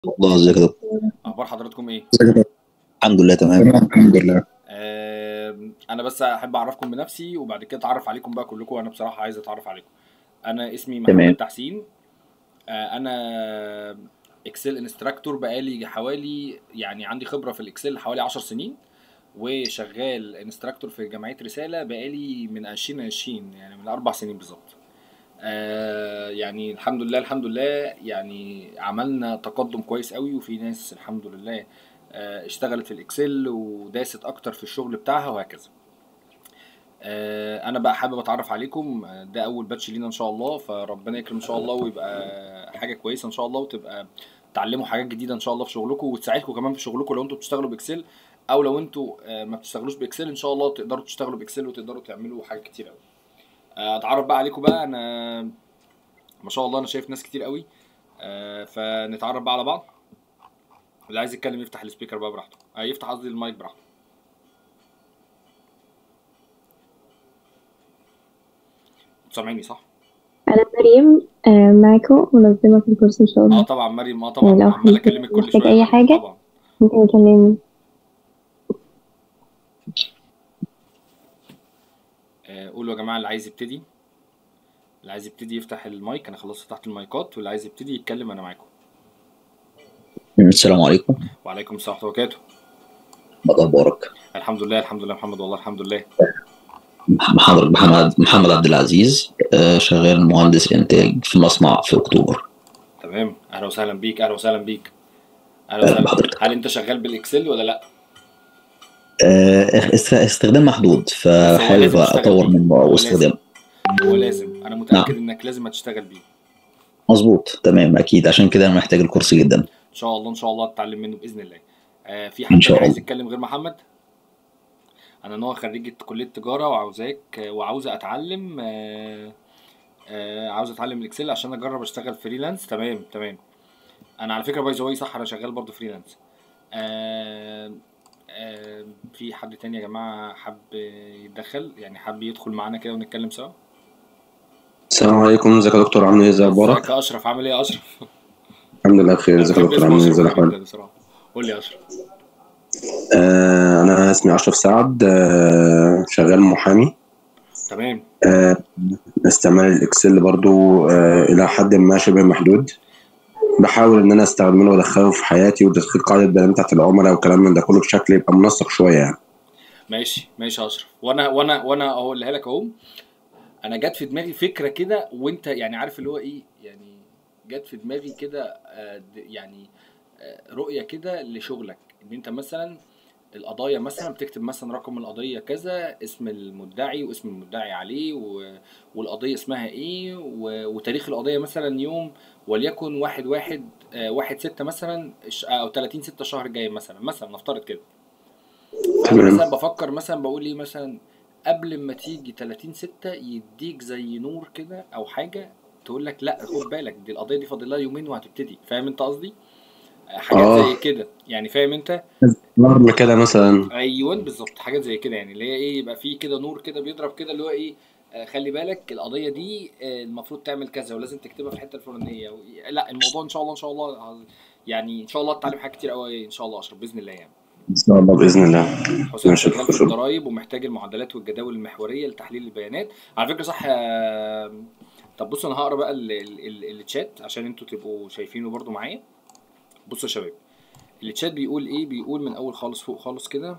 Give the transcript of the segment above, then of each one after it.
الله ازيك يا دكتور. اخبار حضراتكم ايه؟ ازيك يا دكتور؟ الحمد لله تمام. تمام الحمد لله. انا بس احب اعرفكم بنفسي وبعد كده اتعرف عليكم بقى كلكم. انا بصراحه عايز اتعرف عليكم. انا اسمي محمد تمام. تحسين. انا اكسل انستراكتور بقالي حوالي، يعني عندي خبره في الاكسل حوالي 10 سنين، وشغال انستراكتور في جمعيه رساله بقالي من 2020، يعني من 4 سنين بالظبط. يعني الحمد لله الحمد لله، يعني عملنا تقدم كويس قوي، وفي ناس الحمد لله اشتغلت في الاكسل وداست اكتر في الشغل بتاعها وهكذا. انا بقى حابب اتعرف عليكم. ده اول باتش لينا ان شاء الله، فربنا يكرم ان شاء الله ويبقى حاجه كويسه ان شاء الله، وتبقى تعلموا حاجات جديده ان شاء الله في شغلكم، وتساعدكم كمان في شغلكم لو انتوا بتشتغلوا باكسل، او لو انتوا ما بتشتغلوش باكسل ان شاء الله تقدروا تشتغلوا باكسل وتقدروا تعملوا حاجات كتير قوي. اتعرف بقى عليكم بقى. انا ما شاء الله انا شايف ناس كتير قوي. فنتعرف بقى على بعض. اللي عايز يتكلم يفتح السبيكر بقى براحته، يفتح قصدي المايك براحته. سامعيني صح؟ أنا مريم، معاكم منظمة في الكورس إن شاء اه الله. طبعا مريم، اه طبعا لو عمال حد اكلمك كل محتاج شويه يا أي مريم حاجة طبعا. ممكن يكلمني. قولوا يا جماعه اللي عايز يبتدي. اللي عايز يبتدي يفتح المايك، انا خلاص فتحت المايكات، واللي عايز يبتدي يتكلم انا معاكم. السلام عليكم. وعليكم السلام ورحمه الله وبركاته. ما اخبارك؟ الحمد لله الحمد لله محمد، والله الحمد لله. حضرتك محمد عبد العزيز، شغال مهندس انتاج في مصنع في اكتوبر. تمام، اهلا وسهلا بيك اهلا وسهلا بيك. اهلا وسهلا. بحضرتك. هل انت شغال بالاكسل ولا لا؟ استخدام محدود، بس هو فحابب لازم تشتغل اطور بيه، منه او هو لازم. استخدامه. هو لازم، انا متاكد نعم. انك لازم هتشتغل بيه. مظبوط تمام اكيد، عشان كده انا محتاج الكورس جدا. ان شاء الله ان شاء الله تتعلم منه باذن الله. في ان حد تاني شاء عايز الله. يتكلم غير محمد؟ انا نوع خريجة كلية تجارة وعاوزاك وعاوزة اتعلم. عاوز اتعلم الاكسل عشان اجرب اشتغل فريلانس. تمام تمام. انا على فكرة باي ذا واي صح، انا شغال برضه فريلانس. آه، في حد تاني يا جماعة حب يتدخل، يعني حب يدخل معانا كده ونتكلم سوا؟ السلام عليكم، ازيك يا دكتور؟ عامل ايه؟ ازي ازيك اخبارك؟ يا اشرف، عامل ايه يا اشرف؟ الحمد لله بخير. انا ازيك يا بحب دكتور؟ اسم عامل ايه؟ اشرف ازي ده الاحوال؟ جدا بصراحة. قول لي يا اشرف. انا اسمي اشرف سعد، شغال محامي. تمام. آه استعمال الاكسل برضو الى حد ما شبه محدود. بحاول ان انا استخدمه وادخله في حياتي، وتدخل قاعده البيانات بتاعت العملاء وكلام من ده كله بشكل يبقى منسق شويه يعني. ماشي ماشي يا اشرف، وانا اقولها لك اهو. انا جت في دماغي فكره كده، وانت يعني عارف اللي هو ايه يعني. جت في دماغي كده يعني رؤيه كده لشغلك، ان انت مثلا القضايا مثلا بتكتب مثلا رقم القضيه كذا، اسم المدعي واسم المدعي عليه والقضيه اسمها ايه وتاريخ القضيه مثلا يوم، وليكن 1/1/1/6 مثلا، او 30/6 شهر جاي مثلا نفترض كده. فانا تمام. مثلا بفكر مثلا بقول ايه مثلا، قبل ما تيجي 30/6 يديك زي نور كده او حاجه، تقول لك لا خد بالك دي القضيه دي فاضل لها يومين وهتبتدي. فاهم انت قصدي؟ حاجات زي اه، كده يعني، فاهم انت؟ نرم كده مثلا. ايوه بالظبط، حاجات زي كده يعني، اللي هي ايه، يبقى في كده نور كده بيضرب كده، اللي هو ايه، خلي بالك القضيه دي المفروض تعمل كذا ولازم تكتبها في الحته الفلانيه لا الموضوع ان شاء الله ان شاء الله يعني ان شاء الله تتعلم حاجات كتير قوي ان شاء الله اشرف باذن الله يعني. ان شاء الله باذن الله. حسام ماشي شغال في دكتور. الضرايب ومحتاج المعادلات والجداول المحوريه لتحليل البيانات. على فكره صح. طب بصوا انا هقرا بقى التشات عشان انتوا تبقوا شايفينه برضو معايا. بصوا يا شباب، التشات بيقول ايه، بيقول من اول خالص فوق خالص كده.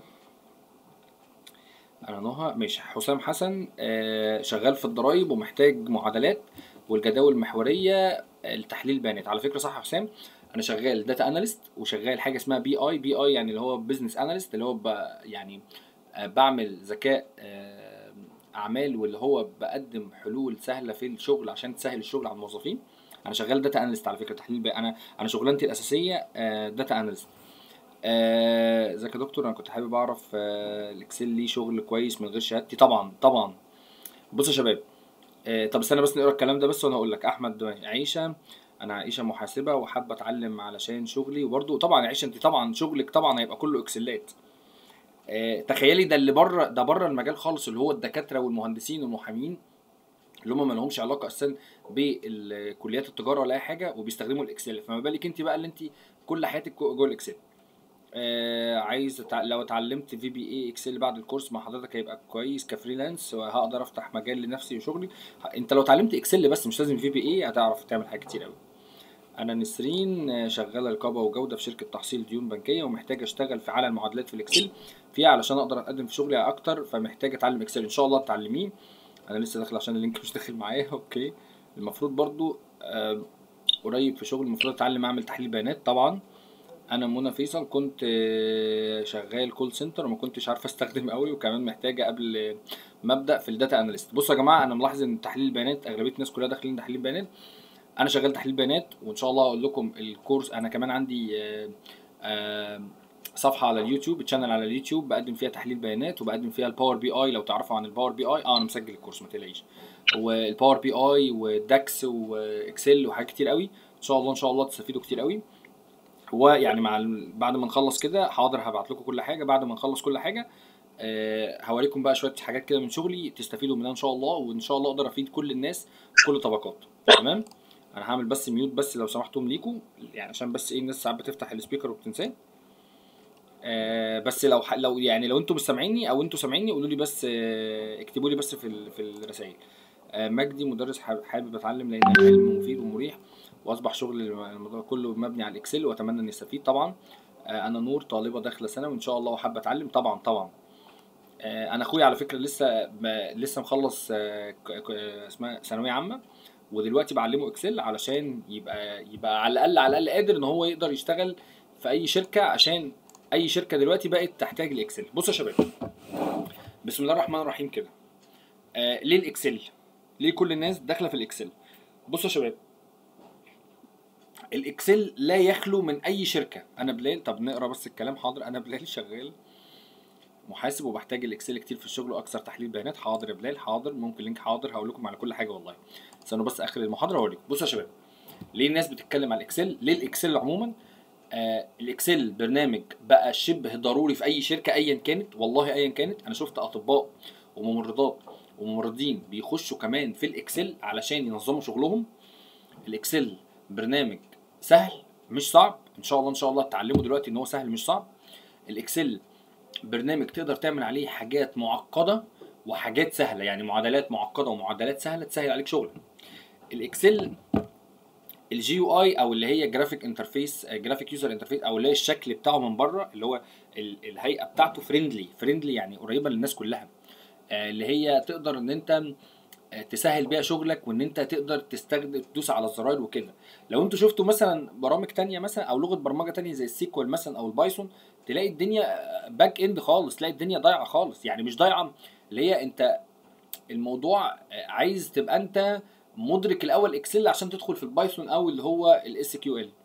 انا نهى ماشي. حسام حسن شغال في الضرايب ومحتاج معادلات والجداول المحوريه لتحليل البيانات. على فكره صح يا حسام، انا شغال داتا اناليست وشغال حاجه اسمها بي اي يعني اللي هو بزنس اناليست، اللي هو يعني بعمل ذكاء اعمال، واللي هو بقدم حلول سهله في الشغل عشان تسهل الشغل على الموظفين. انا شغال داتا اناليست على فكره تحليل انا شغلانتي الاساسيه داتا اناليست. ازيك يا دكتور، انا كنت حابب اعرف الاكسل ليه شغل كويس من غير شهادتي؟ طبعا طبعا. بص يا شباب، طب استنى بس نقرا الكلام ده بس وانا هقول لك. احمد عيشه، انا عيشه محاسبه وحابه اتعلم علشان شغلي، وبرده طبعا عيشه انت طبعا شغلك طبعا هيبقى كله اكسلات. تخيلي ده اللي بره، ده بره المجال خالص، اللي هو الدكاتره والمهندسين والمحامين اللي هم ما لهمش علاقه اساسا بكليات التجاره ولا اي حاجه وبيستخدموا الاكسل، فما بالك انت بقى اللي انت كل حياتك جوه الاكسل. عايز لو اتعلمت في بي اي اكسل بعد الكورس مع حضرتك هيبقى كويس كفريلانس، وهقدر افتح مجال لنفسي وشغلي. انت لو اتعلمت اكسل بس مش لازم في بي اي هتعرف تعمل حاجات كتير قوي. انا نسرين شغاله رقابه وجوده في شركه تحصيل ديون بنكيه، ومحتاجه اشتغل في على المعادلات في الاكسل فيها علشان اقدر اقدم في شغلي اكتر، فمحتاجه اتعلم اكسل. ان شاء الله تتعلميه. انا لسه داخل عشان اللينك مش داخل معايا. اوكي. المفروض برضو قريب في شغل المفروض اتعلم اعمل تحليل بيانات. طبعا انا منى فيصل كنت شغال كول سنتر وما كنتش عارف استخدم قوي، وكمان محتاجه قبل ما ابدا في الداتا اناليست. بصوا يا جماعه، انا ملاحظ ان تحليل البيانات اغلبيه الناس كلها داخلين تحليل بيانات. انا شغال تحليل بيانات، وان شاء الله اقول لكم الكورس. انا كمان عندي صفحه على اليوتيوب، تشانل على اليوتيوب بقدم فيها تحليل بيانات، وبقدم فيها الباور بي اي. لو تعرفوا عن الباور بي اي، انا مسجل الكورس ما تقلقيش. والباور بي اي والداكس واكسل وحاجات كتير قوي. ان شاء الله ان شاء الله تستفيدوا كتير قوي. هو يعني بعد ما نخلص كده حاضر هبعت لكم كل حاجه. بعد ما نخلص كل حاجه هوريكم بقى شويه حاجات كده من شغلي تستفيدوا منها ان شاء الله، وان شاء الله اقدر افيد كل الناس في كل طبقات. تمام. انا هعمل بس ميوت بس لو سمحتم ليكم، يعني عشان بس ايه الناس ساعات بتفتح السبيكر وبتنساه. بس لو يعني لو انتوا مش سامعيني او انتوا سامعيني قولوا لي بس، اكتبوا لي بس في الرسائل. مجدي مدرس حابب اتعلم لان العلم مفيد ومريح، واصبح شغل الموضوع كله مبني على الاكسل، واتمنى اني استفيد. طبعا انا نور طالبه داخله ثانوي وان شاء الله وحابه اتعلم. طبعا انا اخويا على فكره لسه مخلص اسمها ثانويه عامه، ودلوقتي بعلمه اكسل علشان يبقى على الاقل قادر ان هو يقدر يشتغل في اي شركه، عشان اي شركه دلوقتي بقت تحتاج الاكسل. بصوا يا شباب، بسم الله الرحمن الرحيم كده. ليه الاكسل؟ ليه كل الناس داخله في الاكسل؟ بصوا يا شباب، الاكسل لا يخلو من اي شركه. انا بلال، طب نقرا بس الكلام. حاضر. انا بلال شغال محاسب وبحتاج الاكسل كتير في الشغل واكثر تحليل بيانات. حاضر يا بلال، حاضر. ممكن لينك. حاضر، هقول لكم على كل حاجه والله. استنوا بس اخر المحاضره هوريكم. بصوا يا شباب، ليه الناس بتتكلم على الاكسل؟ ليه الاكسل عموما؟ الاكسل برنامج بقى شبه ضروري في اي شركه ايا كانت، والله ايا كانت. انا شفت اطباء وممرضات وممرضين بيخشوا كمان في الاكسل علشان ينظموا شغلهم. الاكسل برنامج سهل مش صعب. ان شاء الله تتعلموا دلوقتي ان هو سهل مش صعب. الاكسل برنامج تقدر تعمل عليه حاجات معقده وحاجات سهله، يعني معادلات معقده ومعادلات سهله تسهل عليك شغلك. الاكسل الجي يو اي او اللي هي جرافيك انترفيس، جرافيك يوزر انترفيس، او اللي هي الشكل بتاعه من بره، اللي هو الهيئه بتاعته فريندلي يعني قريبه للناس كلها، اللي هي تقدر ان انت تسهل بيها شغلك، وان انت تقدر تدوس على الزراير وكده. لو انتوا شفتوا مثلا برامج تانية مثلا او لغه برمجه تانية زي السيكوال مثلا او البايثون، تلاقي الدنيا باك اند خالص، تلاقي الدنيا ضايعه خالص. يعني مش ضايعه، اللي هي انت الموضوع عايز تبقى انت مدرك الاول اكسل عشان تدخل في البايثون او اللي هو الاس كيو ال.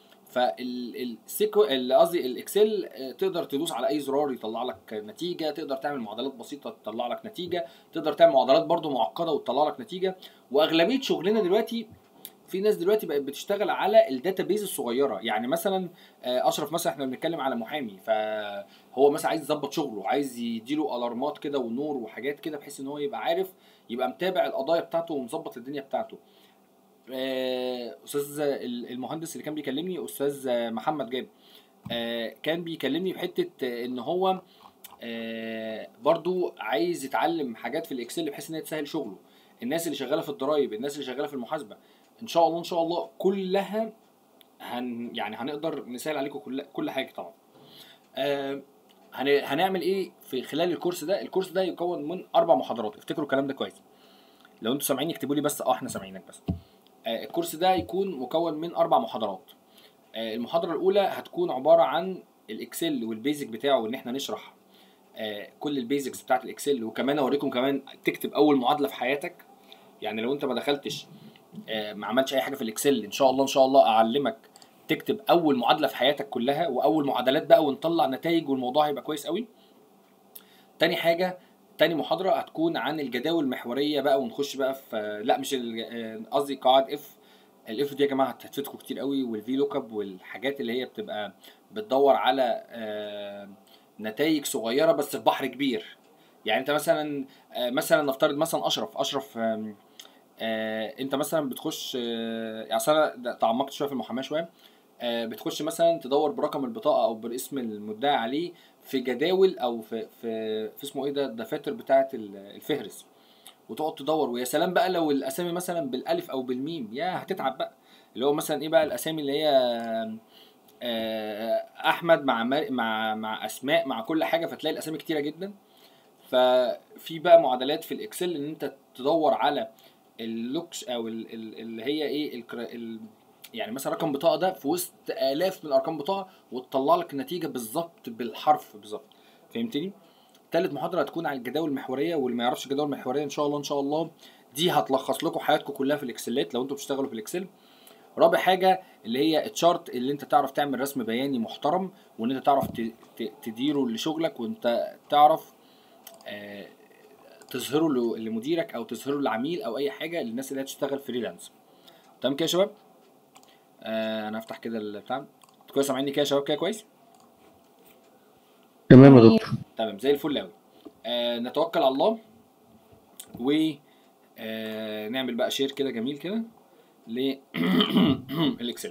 قصدي الاكسل تقدر تدوس على اي زرار يطلع لك نتيجه، تقدر تعمل معادلات بسيطه تطلع لك نتيجه، تقدر تعمل معادلات برضو معقده وتطلع لك نتيجه. واغلبيه شغلنا دلوقتي، في ناس دلوقتي بقت بتشتغل على الداتابيز الصغيره. يعني مثلا اشرف مثلا، احنا بنتكلم على محامي، فهو مثلا عايز يظبط شغله، عايز يديله الارمات كده ونور وحاجات كده بحيث ان هو يبقى عارف، يبقى متابع القضايا بتاعته ومظبط الدنيا بتاعته. استاذ المهندس اللي كان بيكلمني استاذ محمد جاب، كان بيكلمني بحته ان هو برضو عايز يتعلم حاجات في الاكسل بحيث ان هي تسهل شغله. الناس اللي شغاله في الضرايب، الناس اللي شغاله في المحاسبه، ان شاء الله كلها يعني هنقدر نسهل عليكم كل حاجه طبعا. هنعمل ايه في خلال الكورس ده؟ الكورس ده يكون من 4 محاضرات. افتكروا الكلام ده كويس. لو انتوا سامعين اكتبوا لي بس احنا سامعينك بس. الكورس ده يكون مكون من 4 محاضرات. المحاضره الاولى هتكون عباره عن الاكسل والبيزك بتاعه، وان احنا نشرح كل البيزكس بتاعت الاكسل، وكمان اوريكم كمان تكتب اول معادله في حياتك. يعني لو انت ما دخلتش ما عملتش اي حاجه في الاكسل، ان شاء الله اعلمك تكتب اول معادله في حياتك كلها، واول معادلات بقى، ونطلع نتائج، والموضوع هيبقى كويس قوي. تاني محاضره هتكون عن الجداول المحوريه بقى، ونخش بقى في لا مش قصدي قواعد اف. الاف دي يا جماعه هتفيدكم كتير قوي، والفي لوك اب والحاجات اللي هي بتبقى بتدور على نتائج صغيره بس في بحر كبير. يعني انت مثلا نفترض مثلا اشرف انت مثلا بتخش يعني انا تعمقت شويه في المحاماه شويه. بتخش مثلا تدور برقم البطاقه او باسم المدعي عليه في جداول او في اسمه ايه ده، الدفاتر بتاعه الفهرس، وتقعد تدور. ويا سلام بقى لو الاسامي مثلا بالالف او بالميم، يا هتتعب بقى. اللي هو مثلا ايه بقى الاسامي اللي هي احمد مع اسماء مع كل حاجه، فتلاقي الاسامي كتيره جدا. ففي بقى معادلات في الاكسل ان انت تدور على اللوكس او اللي هي ايه يعني مثلا رقم بطاقه ده في وسط الاف من ارقام بطاقه، وتطلع لك النتيجه بالظبط بالحرف بالظبط. فهمتني؟ تالت محاضره هتكون على الجداول المحوريه، واللي ما يعرفش الجداول المحوريه ان شاء الله دي هتلخص لكم حياتكم كلها في الاكسلات لو انتوا بتشتغلوا في الاكسل. رابع حاجه اللي هي التشارت، اللي انت تعرف تعمل رسم بياني محترم، وان انت تعرف تديره لشغلك، وانت تعرف تظهره لمديرك او تظهره للعميل او اي حاجه للناس اللي هتشتغل فريلانس. تمام كده يا شباب؟ انا هفتح كده البتاع. كويس سامعيني كده يا شباب؟ كده كويس تمام يا دكتور. تمام زي الفل قوي. نتوكل على الله و نعمل بقى شير كده جميل كده للاكسل.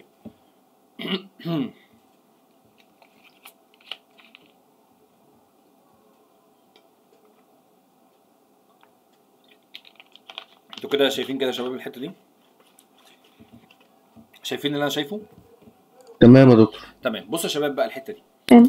انتوا كده شايفين كده يا شباب الحته دي؟ شايفين اللي انا شايفه؟ تمام يا دكتور. تمام. بصوا يا شباب بقى الحته دي تمام.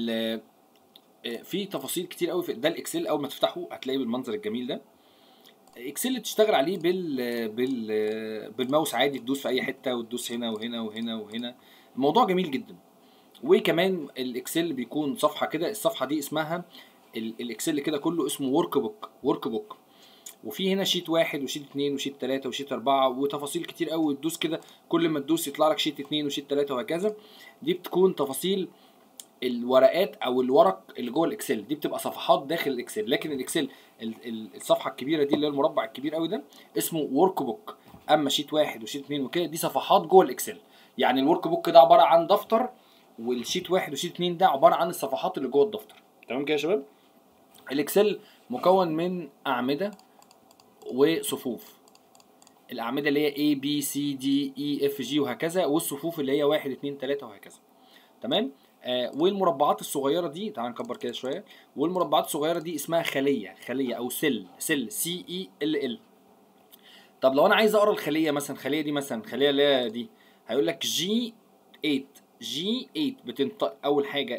في تفاصيل كتير قوي في ده الاكسل. اول ما تفتحه هتلاقيه بالمنظر الجميل ده. اكسل تشتغل عليه بالماوس عادي، تدوس في اي حته وتدوس هنا وهنا وهنا وهنا. الموضوع جميل جدا. وكمان الاكسل بيكون صفحه كده، الصفحه دي اسمها الاكسل كده كله اسمه ورك بوك. وفي هنا شيت 1 وشيت 2 وشيت 3 وشيت 4 وتفاصيل كتير قوي. تدوس كده كل ما تدوس يطلع لك شيت 2 وشيت 3 وهكذا. دي بتكون تفاصيل الورقات او الورق اللي جوه الاكسل، دي بتبقى صفحات داخل الاكسل. لكن الاكسل الصفحه الكبيره دي اللي هي المربع الكبير قوي ده اسمه ورك بوك. اما شيت 1 وشيت 2 وكده دي صفحات جوه الاكسل. يعني الورك بوك ده عباره عن دفتر، والشيت 1 وشيت 2 ده عباره عن الصفحات اللي جوه الدفتر. تمام كده يا شباب؟ الاكسل مكون من اعمده وصفوف. الاعمده اللي هي A B C D E F G وهكذا، والصفوف اللي هي 1 2 3 وهكذا. تمام. والمربعات الصغيره دي، تعال نكبر كده شويه. والمربعات الصغيره دي اسمها خليه او سل CELL. طب لو انا عايز اقرا الخليه مثلا، الخليه دي مثلا خليه اللي هي دي، هيقول لك G8 بتنطق اول حاجه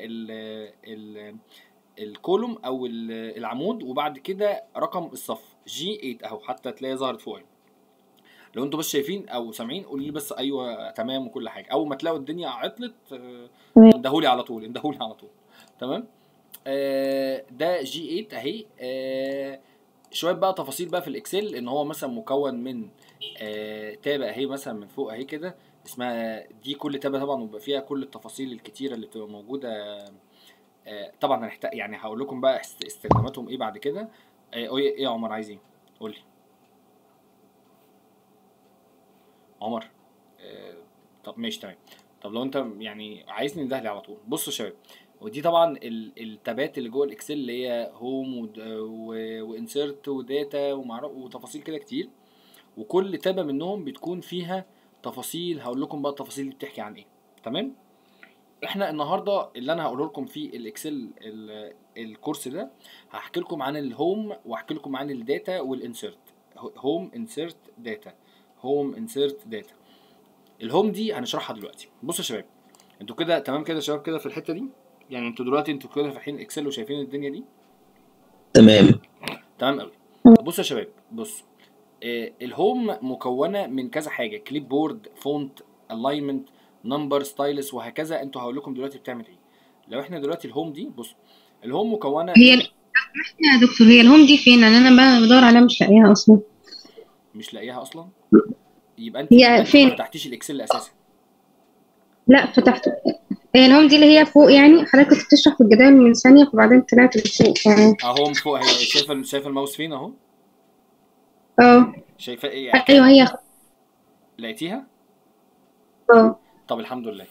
الكولوم او العمود، وبعد كده رقم الصف G8 اهو، حتى تلاقي ظهرت فوق. لو انتوا بس شايفين او سامعين قولوا لي بس ايوه تمام وكل حاجه. اول ما تلاقوا الدنيا عطلت اندهولي على طول، تمام. ده G8 اهي. شويه بقى تفاصيل بقى في الاكسل، ان هو مثلا مكون من تابه اهي مثلا من فوق اهي كده اسمها دي. كل تابه طبعا بيبقى فيها كل التفاصيل الكتيره اللي بتبقى موجوده. طبعا هنحتاج يعني هقول لكم بقى استخداماتهم ايه بعد كده. ايه يا عمر عايز ايه؟ قول لي عمر. طب ماشي تمام. طب لو انت يعني عايزني ندهلي على طول. بصوا يا شباب، ودي طبعا التابات اللي جوه الاكسل اللي هي هوم وانسيرت وداتا وتفاصيل كده كتير. وكل تابه منهم بتكون فيها تفاصيل. هقول لكم بقى التفاصيل اللي بتحكي عن ايه. تمام. احنا النهارده اللي انا هقوله لكم في الاكسل الكورس ده هحكي لكم عن الهوم، واحكي لكم عن الداتا والانسيرت. هوم انسيرت داتا. الهوم دي هنشرحها دلوقتي. بصوا يا شباب، انتوا كده تمام كده يا شباب كده في الحته دي؟ يعني انتوا دلوقتي كده فاتحين اكسل وشايفين الدنيا دي تمام قوي. بصوا يا شباب، بصوا الهوم مكونه من كذا حاجه: كليب بورد، فونت، الاينمنت، نمبر، ستايلس وهكذا. انتوا هقول لكم دلوقتي بتعمل ايه. لو احنا دلوقتي الهوم دي، بصوا الهوم مكونه يا دكتور، هي الهوم دي فين؟ انا بدور عليها مش لاقيها اصلا. مش لاقيها اصلا؟ يبقى انت فين؟ ما فتحتيش الاكسل اساسا. لا فتحته. هي الهوم دي اللي هي فوق، يعني حضرتك كنت بتشرح في الجدول من ثانيه فبعدين طلعت لفوق يعني. اهو من فوق. هي شايفه الماوس فين اهو؟ شايفه ايه؟ ايوه هي. لقيتيها؟ طب الحمد لله.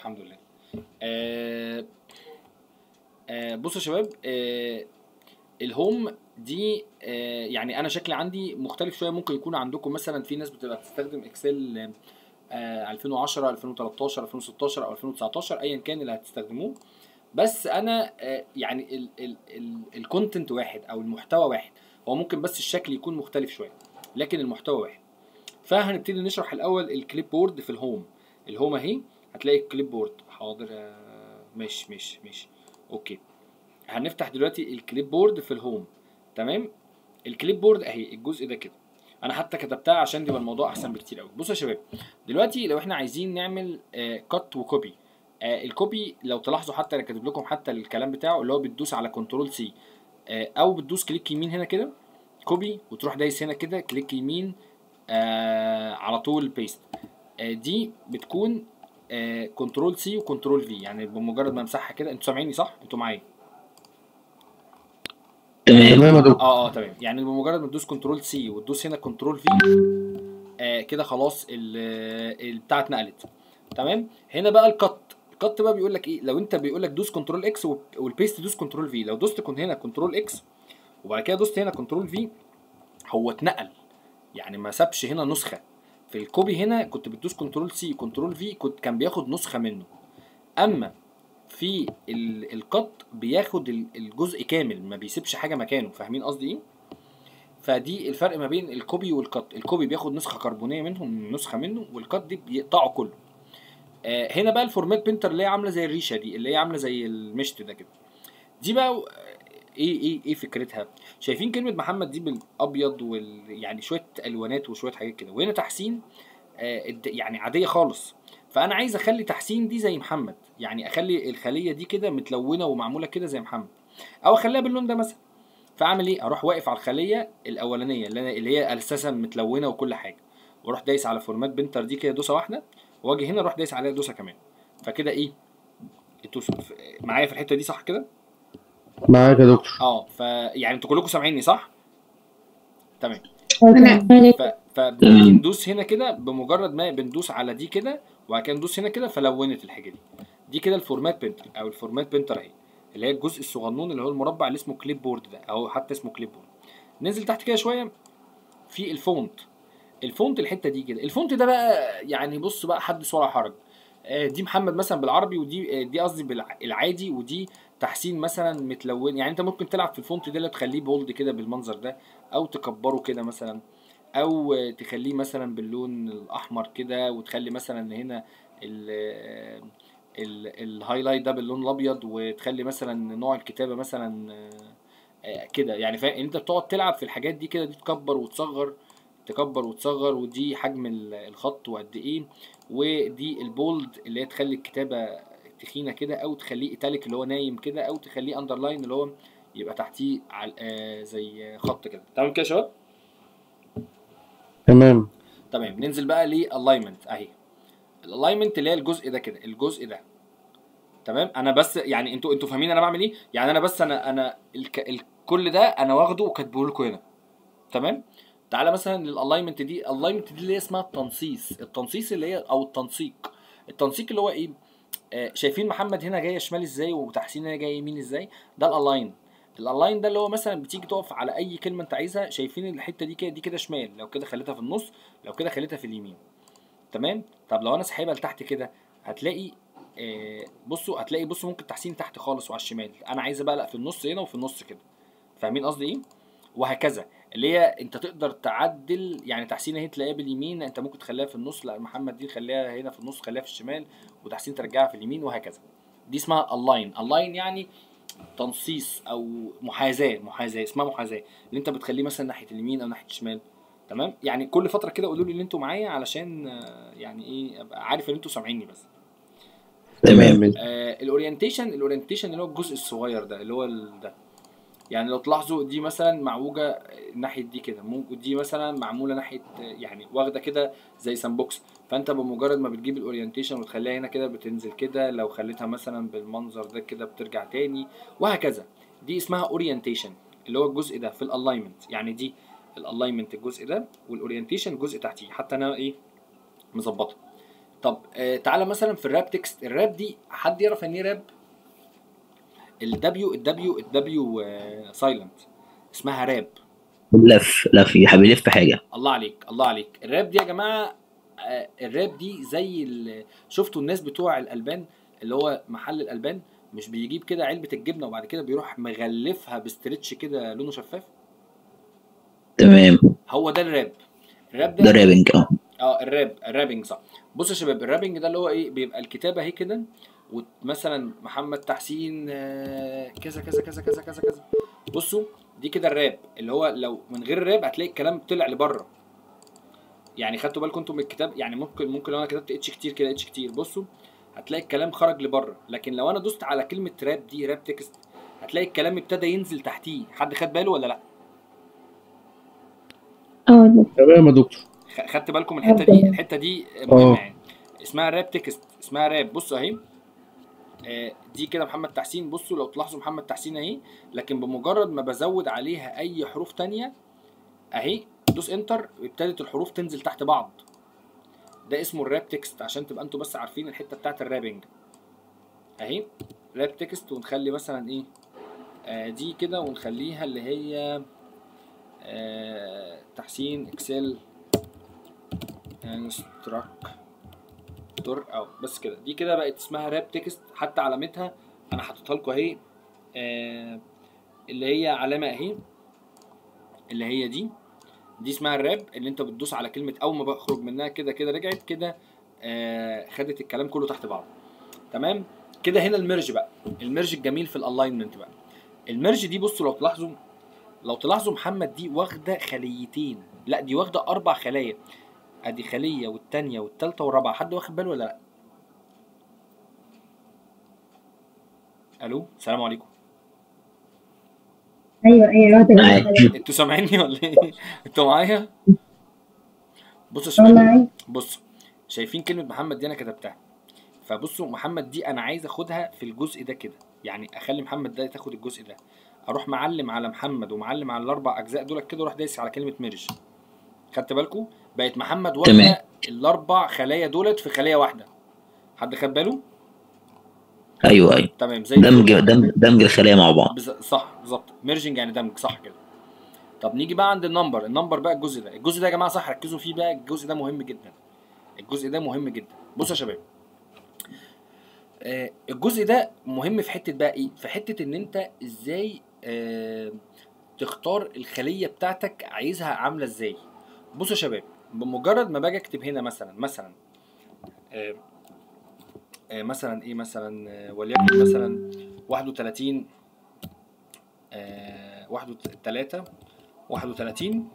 بصوا يا شباب، الهوم دي يعني انا شكلي عندي مختلف شويه. ممكن يكون عندكم مثلا في ناس بتبقى بتستخدم اكسل 2010 2013 2016 او 2019 ايا كان اللي هتستخدموه. بس انا يعني الكونتنت واحد او المحتوى واحد، هو ممكن بس الشكل يكون مختلف شويه لكن المحتوى واحد. فهنبتدي نشرح الاول الكليب بورد في الهوم. الهوم اهي هتلاقي الكليب بورد. حاضر ماشي اوكي. هنفتح دلوقتي الكليب بورد في الهوم. تمام. الكليب بورد اهي الجزء ده كده، انا حتى كتبتها عشان يبقى الموضوع احسن بكتير قوي. بصوا يا شباب، دلوقتي لو احنا عايزين نعمل كات وكوبي، الكوبي لو تلاحظوا حتى انا كاتب لكم حتى الكلام بتاعه اللي هو بتدوس على كنترول سي او بتدوس كليك يمين هنا كده كوبي، وتروح دايس هنا كده كليك يمين على طول بيست. دي بتكون كنترول سي وكنترول في، يعني بمجرد ما امسحها كده. انتوا سامعيني صح؟ انتوا معايا؟ تمام تمام يا دكتور. تمام. يعني بمجرد ما تدوس كنترول سي وتدوس هنا كنترول في كده خلاص البتاعه اتنقلت. تمام. هنا بقى الكت بقى بيقول لك ايه؟ لو انت بيقول لك دوس كنترول اكس والبيست دوس كنترول في، لو دوست هنا كنترول اكس وبعد كده دوست هنا كنترول في هو اتنقل، يعني ما سابش هنا نسخه. في الكوبي هنا كنت بتدوس كنترول سي كنترول في كان بياخد نسخه منه، اما في الكت بياخد الجزء كامل ما بيسيبش حاجه مكانه. فاهمين قصدي ايه؟ فدي الفرق ما بين الكوبي والكت. الكوبي بياخد نسخه كربونيه نسخه منه، والكت دي بيقطعه كله. هنا بقى الفورمات بينتر اللي هي عامله زي الريشه دي، اللي هي عامله زي المشت ده كده. دي بقى ايه فكرتها؟ شايفين كلمه محمد دي بالابيض يعني شويه الوانات وشويه حاجات كده، وهنا تحسين يعني عاديه خالص. فانا عايز اخلي تحسين دي زي محمد، يعني اخلي الخليه دي كده متلونه ومعموله كده زي محمد، او اخليها باللون ده مثلا. فاعمل ايه؟ اروح واقف على الخليه الاولانيه اللي هي اساسا متلونه وكل حاجه، واروح دايس على فورمات بنتر دي كده دوسه واحده، واجي هنا اروح دايس عليها دوسه كمان. فكده ايه؟ انتوا معايا في الحته دي صح كده؟ معاك يا دكتور. فيعني انتوا كلكم سامعيني صح؟ تمام. تمام. ندوس هنا كده، بمجرد ما بندوس على دي كده وبعد كده ندوس هنا كده فلونت الحاجه دي كده الفورمات بنتر او الفورمات بنتر اهي، اللي هي الجزء الصغنون اللي هو المربع اللي اسمه كليب بورد ده، او حتى اسمه كليب بورد. ننزل تحت كده شويه في الفونت الحته دي كده. الفونت ده بقى يعني بص بقى حدث ولا حرج. دي محمد مثلا بالعربي، ودي دي قصدي بالعادي، ودي تحسين مثلا متلون. يعني انت ممكن تلعب في الفونت ده، تخليه بولد كده بالمنظر ده، او تكبره كده مثلا، او تخليه مثلا باللون الاحمر كده، وتخلي مثلا هنا الهايلايت ده باللون الابيض، وتخلي مثلا نوع الكتابه مثلا كده. يعني فاهم انت بتقعد تلعب في الحاجات دي كده، دي تكبر وتصغر، ودي حجم الخط وقد ايه، ودي البولد اللي هي تخلي الكتابه تخينه كده، او تخليه ايتاليك اللي هو نايم كده، او تخليه اندرلاين اللي هو يبقى تحتيه زي خط كده. تمام كده يا شباب؟ تمام. ننزل بقى للالاينمنت اهي. الالاينمنت اللي هي الجزء ده كده، الجزء ده. تمام. انا بس يعني انتوا فاهمين انا بعمل ايه؟ يعني انا بس انا كل ده انا واخده وكاتبه لكم هنا. تمام. تعالى مثلا للالاينمنت دي. الالاينمنت دي اللي هي اسمها التنصيص اللي هي او التنسيق اللي هو ايه؟ شايفين محمد هنا جايه شمال ازاي، وتحسين هنا جايه يمين ازاي؟ ده الالاين ده اللي هو مثلا بتيجي تقف على اي كلمه انت عايزها. شايفين الحته دي كده، دي كده شمال، لو كده خليتها في النص، لو كده خليتها في اليمين. تمام. طب لو انا سحبها لتحت كده هتلاقي بصوا ممكن تحسين تحت خالص وعلى الشمال. انا عايزه بقى لا في النص هنا وفي النص كده. فاهمين قصدي ايه؟ وهكذا. اللي هي انت تقدر تعدل، يعني تحسين اهي تلاقيها باليمين، انت ممكن تخليها في النص، لا محمد دي خليها هنا في النص، خليها في الشمال، وتحسين ترجعها في اليمين، وهكذا. دي اسمها الاين يعني تنصيص او محاذاه اسمها محاذاه، اللي انت بتخليه مثلا ناحيه اليمين او ناحيه الشمال. تمام. يعني كل فتره كده قولوا لي ان انتوا معايا علشان يعني ايه ابقى عارف ان انتوا سامعيني بس. تمام. الاورينتيشن اللي هو الجزء الصغير ده اللي هو ده. يعني لو تلاحظوا دي مثلا معوجه ناحيه دي كده، ممكن دي مثلا معموله ناحيه يعني واخده كده زي ساندبوكس. فانت بمجرد ما بتجيب الاورينتيشن وتخليها هنا كده بتنزل كده، لو خليتها مثلا بالمنظر ده كده بترجع تاني، وهكذا. دي اسمها اورينتيشن اللي هو الجزء ده في الالاينمنت. يعني دي الالاينمنت الجزء ده، والاورينتيشن الجزء تحتيه، حتى انا ايه مظبطه. طب تعالى مثلا في الراب تكست. الراب دي حد يعرف ان ايه راب؟ الدبليو سايلنت اسمها راب. لف يا حبيبي، لف حاجه. الله عليك. الراب دي يا جماعه الراب دي زي شفتوا الناس بتوع الالبان اللي هو محل الالبان مش بيجيب كده علبه الجبنه وبعد كده بيروح مغلفها بستريتش كده لونه شفاف. تمام. هو ده الراب. الراب ده رابنج. الرابنج صح. بص يا شباب، الرابنج ده اللي هو ايه، بيبقى الكتابه اهي كده، ومثلا محمد تحسين كذا كذا كذا كذا كذا كذا. بصوا دي كده الراب، اللي هو لو من غير الراب هتلاقي الكلام طلع لبره. يعني خدتوا بالكم انتم من الكتاب؟ يعني ممكن لو انا كتبت اتش كتير كده، اتش كتير، بصوا هتلاقي الكلام خرج لبره. لكن لو انا دوست على كلمه راب دي، راب تكست، هتلاقي الكلام ابتدى ينزل تحتيه. حد خد باله ولا لا؟ تمام يا دكتور. خدت بالكم من الحته دي؟ الحته دي مهمه يعني. اسمها راب تكست، اسمها راب. بصوا اهي دي كده محمد تحسين. بصوا لو تلاحظوا محمد تحسين اهي، لكن بمجرد ما بزود عليها اي حروف تانية اهي، دوس انتر، ابتدت الحروف تنزل تحت بعض. ده اسمه الراب تكست، عشان تبقى انتوا بس عارفين الحته بتاعت الرابنج اهي. راب تكست. ونخلي مثلا ايه دي كده، ونخليها اللي هي تحسين اكسل انستراكتور او بس كده. دي كده بقت اسمها راب تكست. حتى علامتها انا حاططها لكم اهي، اللي هي علامه اهي، اللي هي دي اسمها الراب. اللي انت بتدوس على كلمه اول ما بخرج منها كده كده رجعت كده خدت الكلام كله تحت بعض. تمام كده. هنا الميرج بقى، الميرج الجميل في الالاينمنت بقى. الميرج دي بصوا لو تلاحظوا محمد دي واخده خليتين، لا دي واخده 4 خلايا. ادي خليه والثانيه والثالثه والرابعه. حد واخد باله ولا لا؟ الو السلام عليكم. ايوه انتوا سامعيني ولا ايه؟ انتوا معايا؟ بصوا يا شباب، بصوا شايفين كلمه محمد دي انا كتبتها. فبصوا محمد دي انا عايز اخدها في الجزء ده كده، يعني اخلي محمد ده تاخد الجزء ده، اروح معلم على محمد ومعلم على ال4 اجزاء دولت كده، واروح دايس على كلمه ميرج. خدت بالكم؟ بقت محمد واخده ال4 خلايا دولت في خليه واحده. حد خد باله؟ ايوه تمام. زي دمج الخلايا مع بعض. صح بالظبط. ميرجنج يعني دمج، صح كده. طب نيجي بقى عند النمبر بقى. الجزء ده يا جماعه صح، ركزوا فيه بقى. الجزء ده مهم جدا، الجزء ده مهم جدا. بصوا يا شباب، الجزء ده مهم في حته بقى ايه، في حته ان انت ازاي تختار الخليه بتاعتك عايزها عامله ازاي. بصوا يا شباب، بمجرد ما باجي اكتب هنا مثلا مثلا ايه، مثلا وليكن مثلا 31 3 31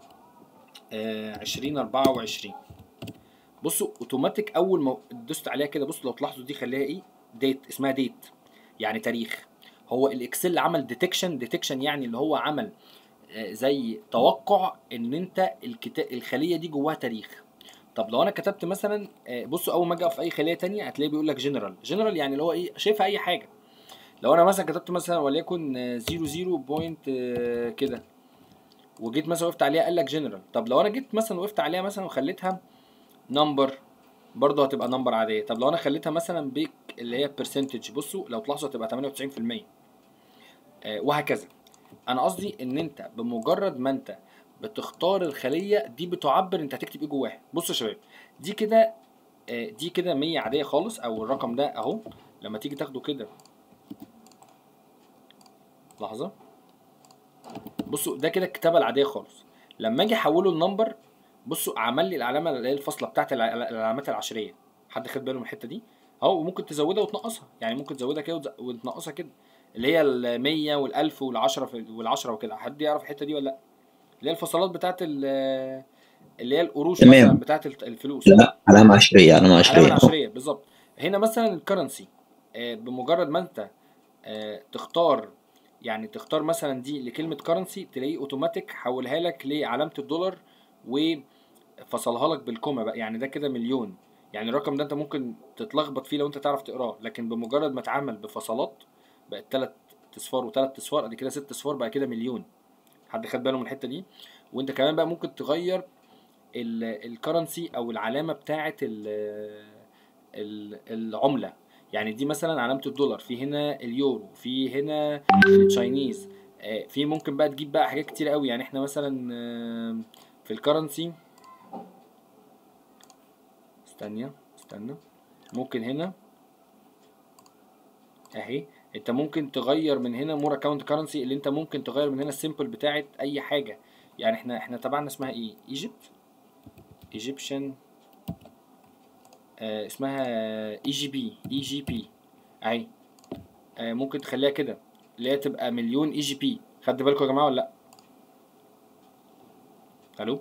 20 24. بصوا اوتوماتيك اول ما دوست عليها كده، بصوا لو تلاحظوا دي خليها ايه، ديت، اسمها ديت يعني تاريخ. هو الاكسل عمل ديتكشن يعني اللي هو عمل زي توقع ان انت الخليه دي جواها تاريخ. طب لو انا كتبت مثلا بصوا اول ما اجي في اي خليه تانية هتلاقيه بيقول لك جنرال يعني اللي هو ايه، شايفها اي حاجه. لو انا مثلا كتبت مثلا وليكن 00 بوينت كده، وجيت مثلا وقفت عليها قال لك جنرال. طب لو انا جيت مثلا وقفت عليها مثلا وخليتها نمبر، برضه هتبقى نمبر عاديه. طب لو انا خليتها مثلا بيك اللي هي برسنتج، بصوا لو تلاحظوا هتبقى 98%، وهكذا. انا قصدي ان انت بمجرد ما انت بتختار الخليه دي بتعبر انت هتكتب ايه جواها. بصوا يا شباب، دي كده 100 عاديه خالص، او الرقم ده اهو. لما تيجي تاخده كده، لحظه، بصوا ده كده الكتابه العاديه خالص. لما اجي احوله لنمبر، بصوا عمل لي العلامه اللي هي الفاصله بتاعت العلامات العشريه. حد خد باله من الحته دي اهو؟ وممكن تزودها وتنقصها، يعني ممكن تزودها كده وتنقصها كده، اللي هي ال100 وال1000 وال10 وكده. حد يعرف الحته دي ولا لا؟ اللي هي الفصلات بتاعت اللي هي القروش مثلا بتاعت الفلوس. لا علامه عشريه، علامه عشريه بالظبط. هنا مثلا الكرنسي، بمجرد ما انت تختار، يعني تختار مثلا دي لكلمه كرنسي، تلاقيه اوتوماتيك حولها لك لعلامه الدولار وفصلها لك بالكوما بقى. يعني ده كده مليون، يعني الرقم ده انت ممكن تتلخبط فيه لو انت تعرف تقراه، لكن بمجرد ما اتعمل بفصلات بقت 3 اصفار و3 اصفار، ادي كده 6 اصفار، بقى كده مليون. حد خد باله من الحته دي؟ وانت كمان بقى ممكن تغير الكرنسي او العلامه بتاعه العمله. يعني دي مثلا علامه الدولار، في هنا اليورو، في هنا التشاينيز، في ممكن بقى تجيب بقى حاجات كتير قوي. يعني احنا مثلا في الكرنسي استنى ممكن هنا اهي انت ممكن تغير من هنا مور اكونت كرنسي، اللي انت ممكن تغير من هنا السيمبل بتاعت اي حاجه. يعني احنا تبعنا اسمها ايه؟ ايجيبشن اسمها اي جي بي اهي. ممكن تخليها كده اللي هي تبقى مليون اي جي بي. خد بالكم يا جماعه ولا لا؟ الو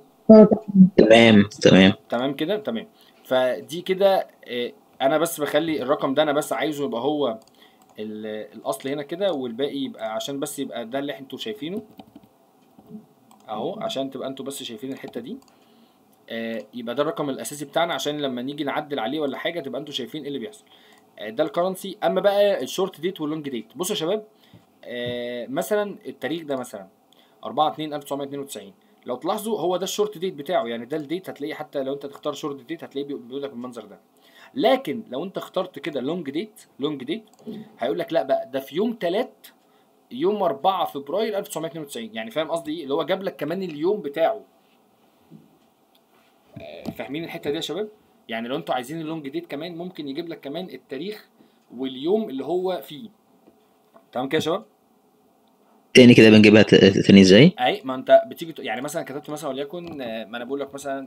تمام كده تمام. فدي كده انا بس بخلي الرقم ده انا بس عايزه يبقى هو الاصل هنا كده، والباقي يبقى عشان بس يبقى ده اللي انتوا شايفينه اهو، عشان تبقى انتوا بس شايفين الحته دي. يبقى ده الرقم الاساسي بتاعنا عشان لما نيجي نعدل عليه ولا حاجه تبقى انتوا شايفين ايه اللي بيحصل. ده الكرنسي. اما بقى الشورت ديت واللونج ديت، بصوا يا شباب مثلا التاريخ ده مثلا 4/2/1992، لو تلاحظوا هو ده الشورت ديت بتاعه، يعني ده الديت هتلاقيه، حتى لو انت تختار شورت ديت هتلاقيه بيقول لك بالمنظر ده. لكن لو انت اخترت كده لونج ديت هيقول لك لا بقى ده في يوم 4 فبراير 1992. يعني فاهم قصدي ايه؟ اللي هو جاب لك كمان اليوم بتاعه. فاهمين الحته دي يا شباب؟ يعني لو انتوا عايزين اللونج ديت كمان ممكن يجيب لك كمان التاريخ واليوم اللي هو فيه. تمام كده يا شباب؟ تاني كده بنجيبها تاني ازاي؟ اي ما انت بتيجي يعني مثلا كتبت مثلا وليكن ما انا بقول لك مثلا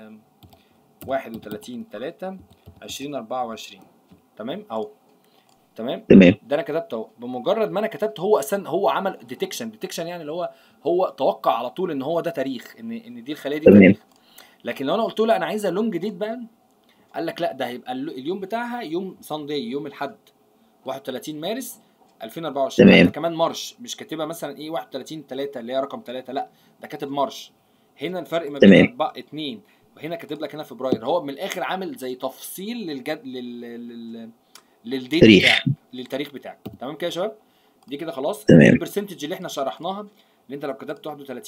31/3/2024 تمام اهو. تمام ده انا كتبته اهو. بمجرد ما انا كتبت هو اساسا هو عمل ديتكشن يعني اللي هو توقع على طول ان هو ده تاريخ، ان دي الخليه دي تاريخ. لكن لو انا قلت له انا عايزها لونج ديت بقى، قال لك لا ده هيبقى اليوم بتاعها يوم سانداي، يوم الاحد 31 مارس 2024. حتى كمان مارش مش كاتبها مثلا ايه 31/3 اللي هي رقم 3، لا ده كاتب مارش. هنا الفرق ما بين 4/2 وهنا كاتب لك هنا فبراير. هو من الاخر عامل زي تفصيل للديت بتاعك، للتاريخ بتاعك. تمام كده يا شباب؟ دي كده خلاص. البرسنتج اللي احنا شرحناها، اللي انت لو كتبت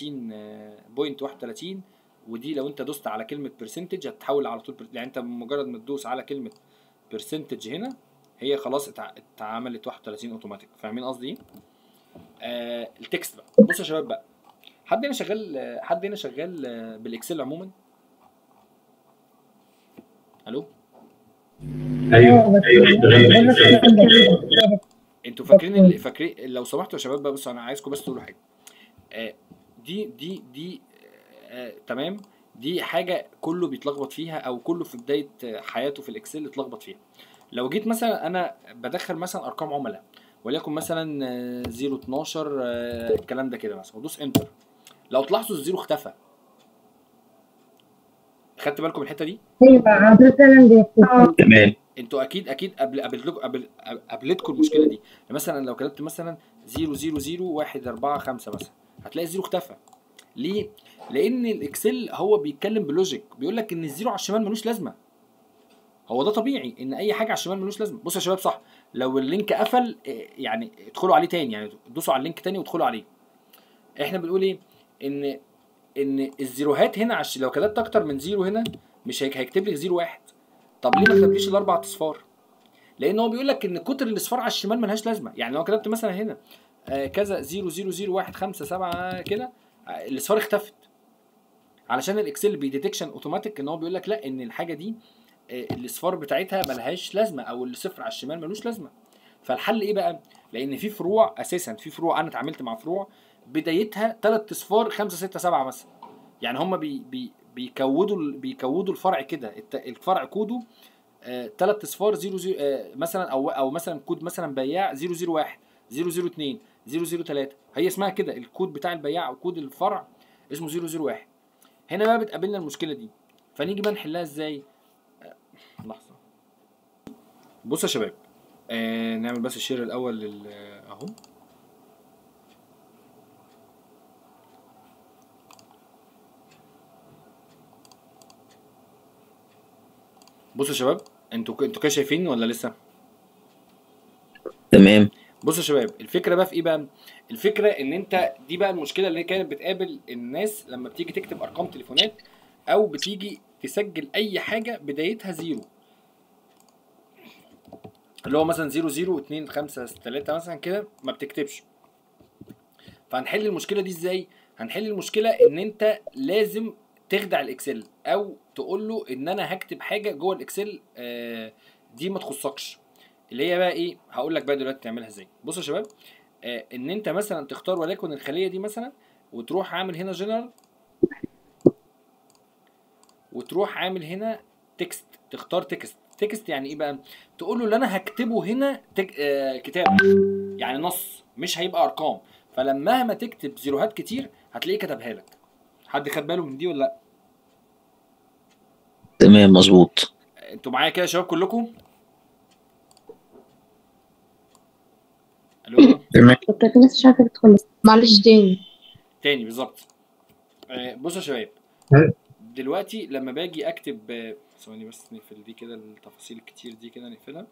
31.31 ودي لو انت دوست على كلمه برسنتج هتتحول على طول. يعني انت بمجرد ما تدوس على كلمه برسنتج هنا هي خلاص اتعملت 31 اوتوماتيك. فاهمين قصدي ايه؟ التكست بقى. بصوا يا شباب بقى، حد هنا شغال بالاكسل عموما؟ الو ايوه انتوا فاكرين لو سمحتوا يا شباب بقى، بصوا انا عايزكم بس تقولوا حاجه. دي تمام. دي حاجه كله بيتلخبط فيها، او كله في بدايه حياته في الاكسل اتلخبط فيها. لو جيت مثلا انا بدخل مثلا ارقام عملاء وليكن مثلا 012 الكلام ده كده مثلا، ودوس انتر، لو تلاحظوا الزيرو اختفى. خدت بالكم الحته دي؟ تمام. انتوا اكيد قابلتكم المشكله دي. مثلا لو كتبت مثلا 000145 مثلا هتلاقي الزيرو اختفى. ليه؟ لان الاكسل هو بيتكلم بلوجيك، بيقول لك ان الزيرو على الشمال ملوش لازمه. هو ده طبيعي ان اي حاجه على الشمال ملوش لازمه. بصوا يا شباب صح، لو اللينك قفل يعني ادخلوا عليه تاني، يعني دوسوا على اللينك تاني وادخلوا عليه. احنا بنقول ايه؟ ان الزيروهات هنا لو كتبت اكتر من زيرو هنا مش هيكتب لك 01. طب ليه ما كتبليش الاربع اصفار؟ لان هو بيقول لك ان كتر الاصفار على الشمال ملهاش لازمه. يعني لو كتبت مثلا هنا كذا 000157 كده الاصفار اختفت، علشان الاكسل بيديتكشن اوتوماتيك ان هو بيقول لك لا ان الحاجه دي الاصفار بتاعتها ملهاش لازمه، او الصفر على الشمال ملوش لازمه. فالحل ايه بقى؟ لان في فروع اساسا، في فروع انا اتعاملت مع فروع بدايتها 3 اصفار 5 6 7 مثلا. يعني هم بيكودوا الفرع كده، الفرع كوده 3 اصفار 00 مثلا، او مثلا كود مثلا بياع 001 002 003. هي اسمها كده الكود بتاع البياع، او كود الفرع اسمه 001. هنا بقى بتقابلنا المشكله دي، فنيجي بقى نحلها ازاي؟ لحظه. بصوا يا شباب نعمل بس الشير الاول اهو. بصوا يا شباب، انتوا كده شايفين ولا لسه؟ تمام. بصوا يا شباب، الفكره بقى في ايه بقى؟ الفكره ان انت دي بقى المشكله اللي كانت بتقابل الناس لما بتيجي تكتب ارقام تليفونات، او بتيجي تسجل اي حاجه بدايتها زيرو، اللي هو مثلا 00253 مثلا كده ما بتكتبش. فهنحل المشكله دي ازاي؟ هنحل المشكله ان انت لازم تخدع الاكسل او تقول له ان انا هكتب حاجه جوه الاكسل دي ما تخصكش، اللي هي بقى ايه. هقول لك بقى دلوقتي تعملها ازاي. بص يا شباب، ان انت مثلا تختار وليكن الخليه دي مثلا، وتروح عامل هنا جنرال، وتروح عامل هنا تكست، تختار تكست. تكست يعني ايه بقى؟ تقول له اللي انا هكتبه هنا كتابه، يعني نص مش هيبقى ارقام. فلما ما تكتب زيروهات كتير هتلاقيه كتبها لك. حد خد باله من دي ولا لا؟ تمام مظبوط. انتوا معايا كده يا شباب كلكم؟ الو تمام. دكتور في ناس مش عارفة تدخل. معلش تاني بالظبط. بصوا يا شباب، دلوقتي لما باجي اكتب، ثواني بس نقفل دي كده، التفاصيل الكتير دي كده نقفلها.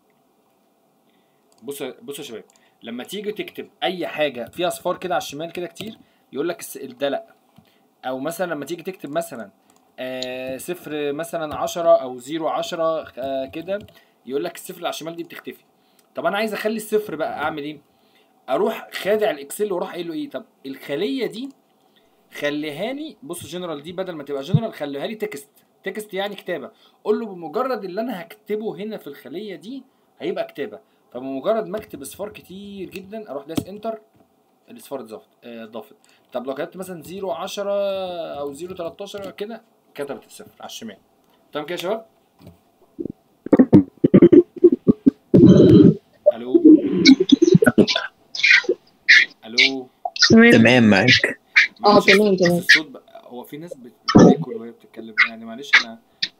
بصوا يا شباب، لما تيجي تكتب اي حاجه فيها اصفار كده على الشمال كده كتير، يقول لك ده لا. او مثلا لما تيجي تكتب مثلا 0 مثلا 10 او 0 10 كده، يقول لك الصفر اللي على الشمال دي بتختفي. طب انا عايز اخلي الصفر بقى، اعمل ايه؟ اروح خادع الاكسل واروح قايل له ايه؟ طب الخليه دي خليها لي، بص جنرال دي بدل ما تبقى جنرال خليها لي تكست. تكست يعني كتابه. قول له بمجرد اللي انا هكتبه هنا في الخليه دي هيبقى كتابه. فبمجرد ما اكتب اصفار كتير جدا اروح دايس انتر، الاصفار اتضافت. طب لو كتبت مثلا 0 10 او 0 13 كده، كتبت الصفر على الشمال. تمام كده يا شباب؟ الو الو تمام معاك. معلش تمام بس تمام. الصوت بقى، هو في ناس بتاكل وهي بتتكلم يعني، معلش انا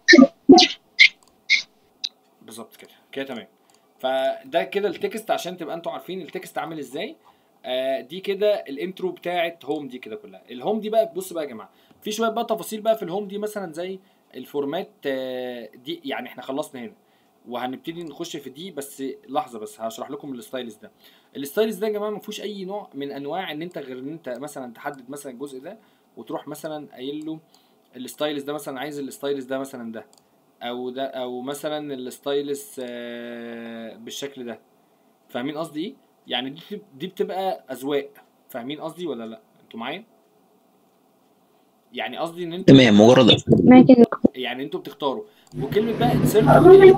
بالظبط كده تمام. فده كده التكست، عشان تبقى انتوا عارفين التكست عامل ازاي. دي كده الانترو بتاعت هوم دي كده كلها. الهوم دي بقى بص بقى يا جماعه، في شويه بقى تفاصيل بقى في الهوم دي، مثلا زي الفورمات دي. يعني احنا خلصنا هنا وهنبتدي نخش في دي، بس لحظه بس هشرح لكم الستايلز ده. الستايلز ده يا جماعه ما فيهوش اي نوع من انواع ان انت غير ان انت مثلا تحدد مثلا الجزء ده، وتروح مثلا قايل له الستايلز ده مثلا عايز الستايلز ده مثلا ده او ده، او مثلا الستايلس بالشكل ده. فاهمين قصدي ايه؟ يعني دي بتبقى اذواق. فاهمين قصدي ولا لا؟ انتوا معايا؟ يعني قصدي ان انتوا تمام مجرد معاك يا دكتور. يعني انتوا بتختاروا. وكلمه بقى انسيرت وديليت،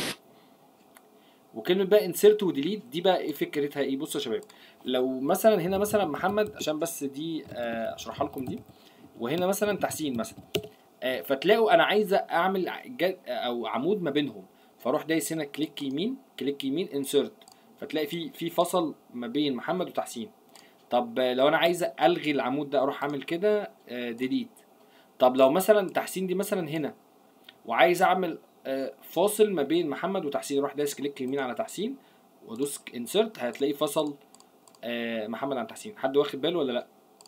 وكلمه بقى انسيرت وديليت دي بقى ايه فكرتها ايه؟ بصوا يا شباب، لو مثلا هنا مثلا محمد، عشان بس دي اشرحها لكم دي، وهنا مثلا تحسين مثلا، فتلاقوا انا عايز اعمل او عمود ما بينهم، فاروح دايس هنا كليك يمين، كليك يمين انسيرت، فتلاقي في فصل ما بين محمد وتحسين. طب لو انا عايز الغي العمود ده اروح اعمل كده ديليت. طب لو مثلا تحسين دي مثلا هنا، وعايز اعمل فاصل ما بين محمد وتحسين، اروح دايس كليك يمين على تحسين وادوس انسيرت، هتلاقي فصل محمد عن تحسين. حد واخد باله ولا لا؟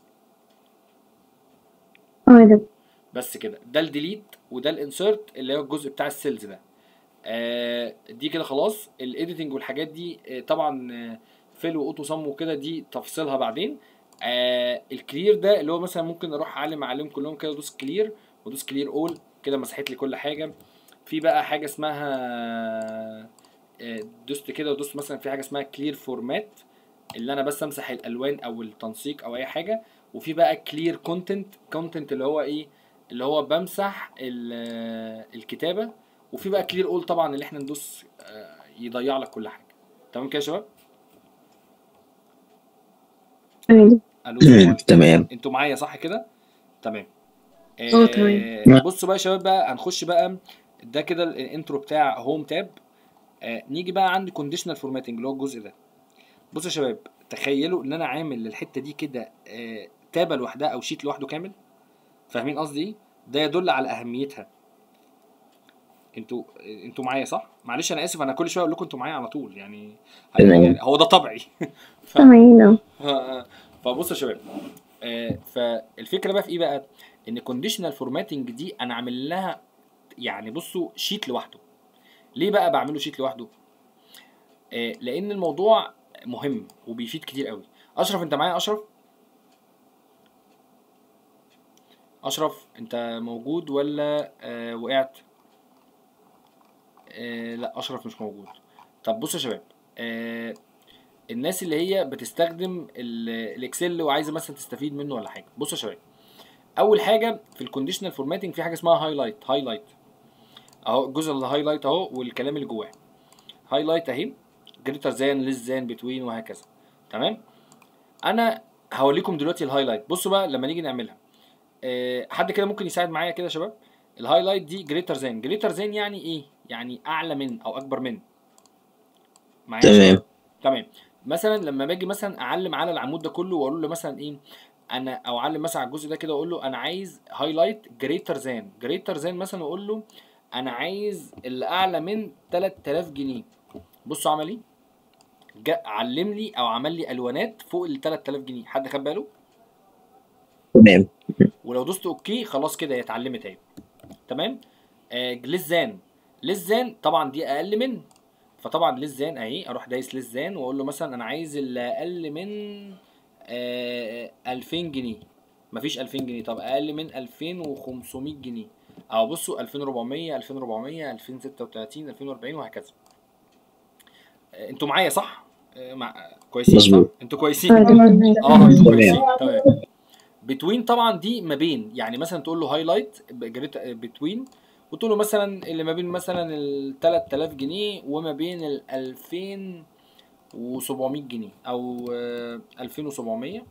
يا دكتور. بس كده، ده الديليت وده الانسيرت اللي هو الجزء بتاع السيلز ده. دي كده خلاص. الايديتنج والحاجات دي طبعا فيل واوتو صم وكده، دي تفصيلها بعدين. الكلير ده اللي هو مثلا ممكن اروح اعلم عليهم كلهم كده، ادوس كلير وادوس كلير اول كده، مسحت لي كل حاجه. في بقى حاجه اسمها دوست كده ودوست مثلا في حاجه اسمها كلير فورمات، اللي انا بس امسح الالوان او التنسيق او اي حاجه. وفي بقى كلير كونتنت اللي هو ايه؟ اللي هو بمسح الكتابه. وفي بقى كلير اول طبعا اللي احنا ندوس يضيع لك كل حاجه. تمام كده يا شباب؟ الو تمام. انتوا معايا صح كده؟ تمام. تمام. بصوا بقى يا شباب، بقى هنخش بقى ده كده الانترو بتاع هوم تاب. نيجي بقى عند كونديشنال فورماتنج اللي هو الجزء ده. بصوا يا شباب، تخيلوا ان انا عامل للحته دي كده تابه لوحدها او شيت لوحده كامل. فاهمين قصدي ايه؟ ده يدل على اهميتها. انتوا معايا صح؟ معلش انا اسف، انا كل شويه اقول لكم انتوا معايا على طول يعني هو ده طبعي. تمام. فبصوا يا شباب، فالفكره بقى في ايه بقى؟ ان كونديشنال فورماتنج دي انا عامل لها يعني بصوا شيت لوحده. ليه بقى بعمله شيت لوحده؟ لان الموضوع مهم وبيفيد كتير قوي. اشرف انت معايا؟ اشرف انت موجود ولا وقعت؟ لا اشرف مش موجود. طب بصوا يا شباب، الناس اللي هي بتستخدم الاكسل وعايزه مثلا تستفيد منه ولا حاجه، بصوا يا شباب، اول حاجه في الكونديشنال فورماتنج في حاجه اسمها هايلايت اهو، الجزء اللي هايلايت اهو والكلام اللي جواه هايلايت اهي، جريتر ذان ليس ذان بتوين وهكذا. تمام. انا هوريكم دلوقتي الهايلايت. بصوا بقى لما نيجي نعملها حد كده ممكن يساعد معايا كده يا شباب؟ الهايلايت دي جريتر ذان يعني ايه؟ يعني اعلى من او اكبر من. معايا يا تمام شباب؟ تمام. مثلا لما باجي مثلا اعلم على العمود ده كله واقول له مثلا ايه، انا او اعلم مثلا على الجزء ده كده واقول له انا عايز هايلايت جريتر ذان مثلا، واقول له انا عايز اللي اعلى من 3000 جنيه. بصوا عمل ايه؟ علم لي او عمل لي الوانات فوق ال 3000 جنيه. حد خد باله؟ تمام. ولو دوست اوكي خلاص كده هي اتعلمت اهي. تمام. ليس ذان طبعا دي اقل من، فطبعا ليس ذان اهي اروح دايس ليس ذان واقول له مثلا انا عايز اللي اقل من 2000 جنيه. مفيش 2000 جنيه. طب اقل من 2500 جنيه او بصوا 2400 2036 2040 وهكذا. انتوا معايا صح؟ كويسين صح؟ مظبوط. انتوا كويسين؟ انتوا كويسين. تمام. بتوين طبعا دي ما بين، يعني مثلا تقول له هايلايت بتوين وتقول له مثلا اللي ما بين مثلا ال 3000 جنيه وما بين ال 2700 جنيه او 2700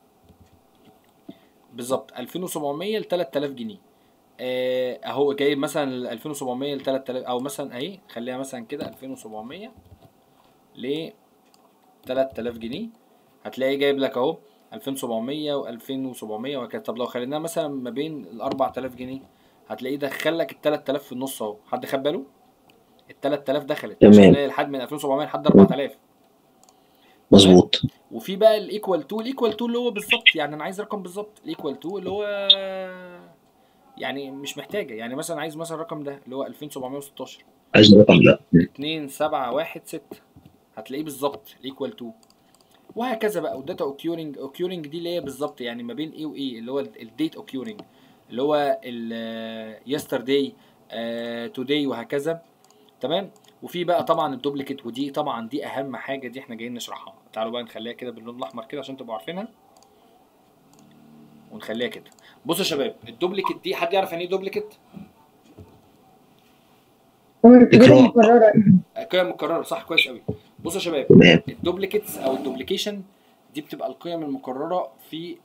بالظبط، 2700 ل 3000 جنيه. اهو جايب مثلا ال 2700 ل 3000 او مثلا اهي خليها مثلا كده 2700 ل 3000 جنيه. هتلاقي جايب لك اهو 2700 و2700 وهكذا. طب لو خليناها مثلا ما بين ال 4000 جنيه هتلاقيه دخل لك ال 3000 في النص اهو. حد خد باله؟ ال 3000 دخلت عشان تمام. نلاقي لحد من 2700 لحد 4000. مظبوط. وفي بقى الايكوال تو، اللي هو بالظبط، يعني انا عايز رقم بالظبط. الايكوال تو اللي هو يعني مش محتاجه، يعني مثلا عايز مثلا الرقم ده اللي هو 2716 عايز الرقم ده 2716 هتلاقيه بالظبط الايكوال تو وهكذا بقى. والداتا اوكيورنج دي اللي هي بالظبط يعني ما بين ايه وايه، اللي هو الديت اوكيورنج اللي هو يسترداي توداي وهكذا. تمام. وفي بقى طبعا الدوبليكيت، ودي طبعا دي اهم حاجه، دي احنا جايين نشرحها. تعالوا بقى نخليها كده باللون الاحمر كده عشان تبقوا عارفينها، ونخليها كده. بصوا يا شباب الدوبليكيت دي، حد يعرف يعني ايه دوبليكيت؟ إكرام. قيم مكرره صح، كويس قوي. بصوا يا شباب تمام. الدوبليكيتس او الدوبليكيشن دي بتبقى القيم المكرره في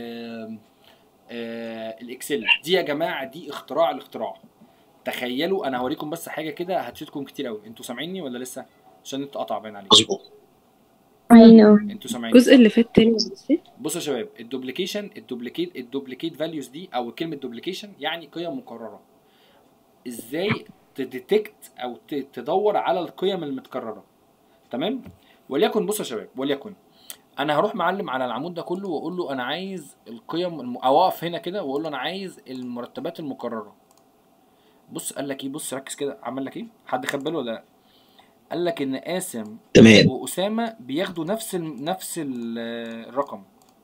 الاكسل دي يا جماعه. دي الاختراع. تخيلوا، انا هوريكم بس حاجه كده هتفيدكم كتير قوي. انتوا سامعيني ولا لسه؟ عشان انتوا قطع باين عليكم. مظبوط. ايوه. انتوا سامعيني؟ الجزء اللي فات تاني. بصوا يا شباب الدوبليكيت فاليوز دي او كلمه دوبليكيشن يعني قيم مكرره. ازاي تديتكت او تدور على القيم المتكرره. تمام. وليكن بصوا يا شباب، وليكن انا هروح معلم على العمود ده كله واقول له انا عايز القيم او اقف هنا كده واقول له انا عايز المرتبات المكرره. بص قال لك ايه، بص ركز كده عمل لك ايه. حد خد باله ولا لا؟ قال لك ان قاسم تمام. واسامه بياخدوا نفس الرقم،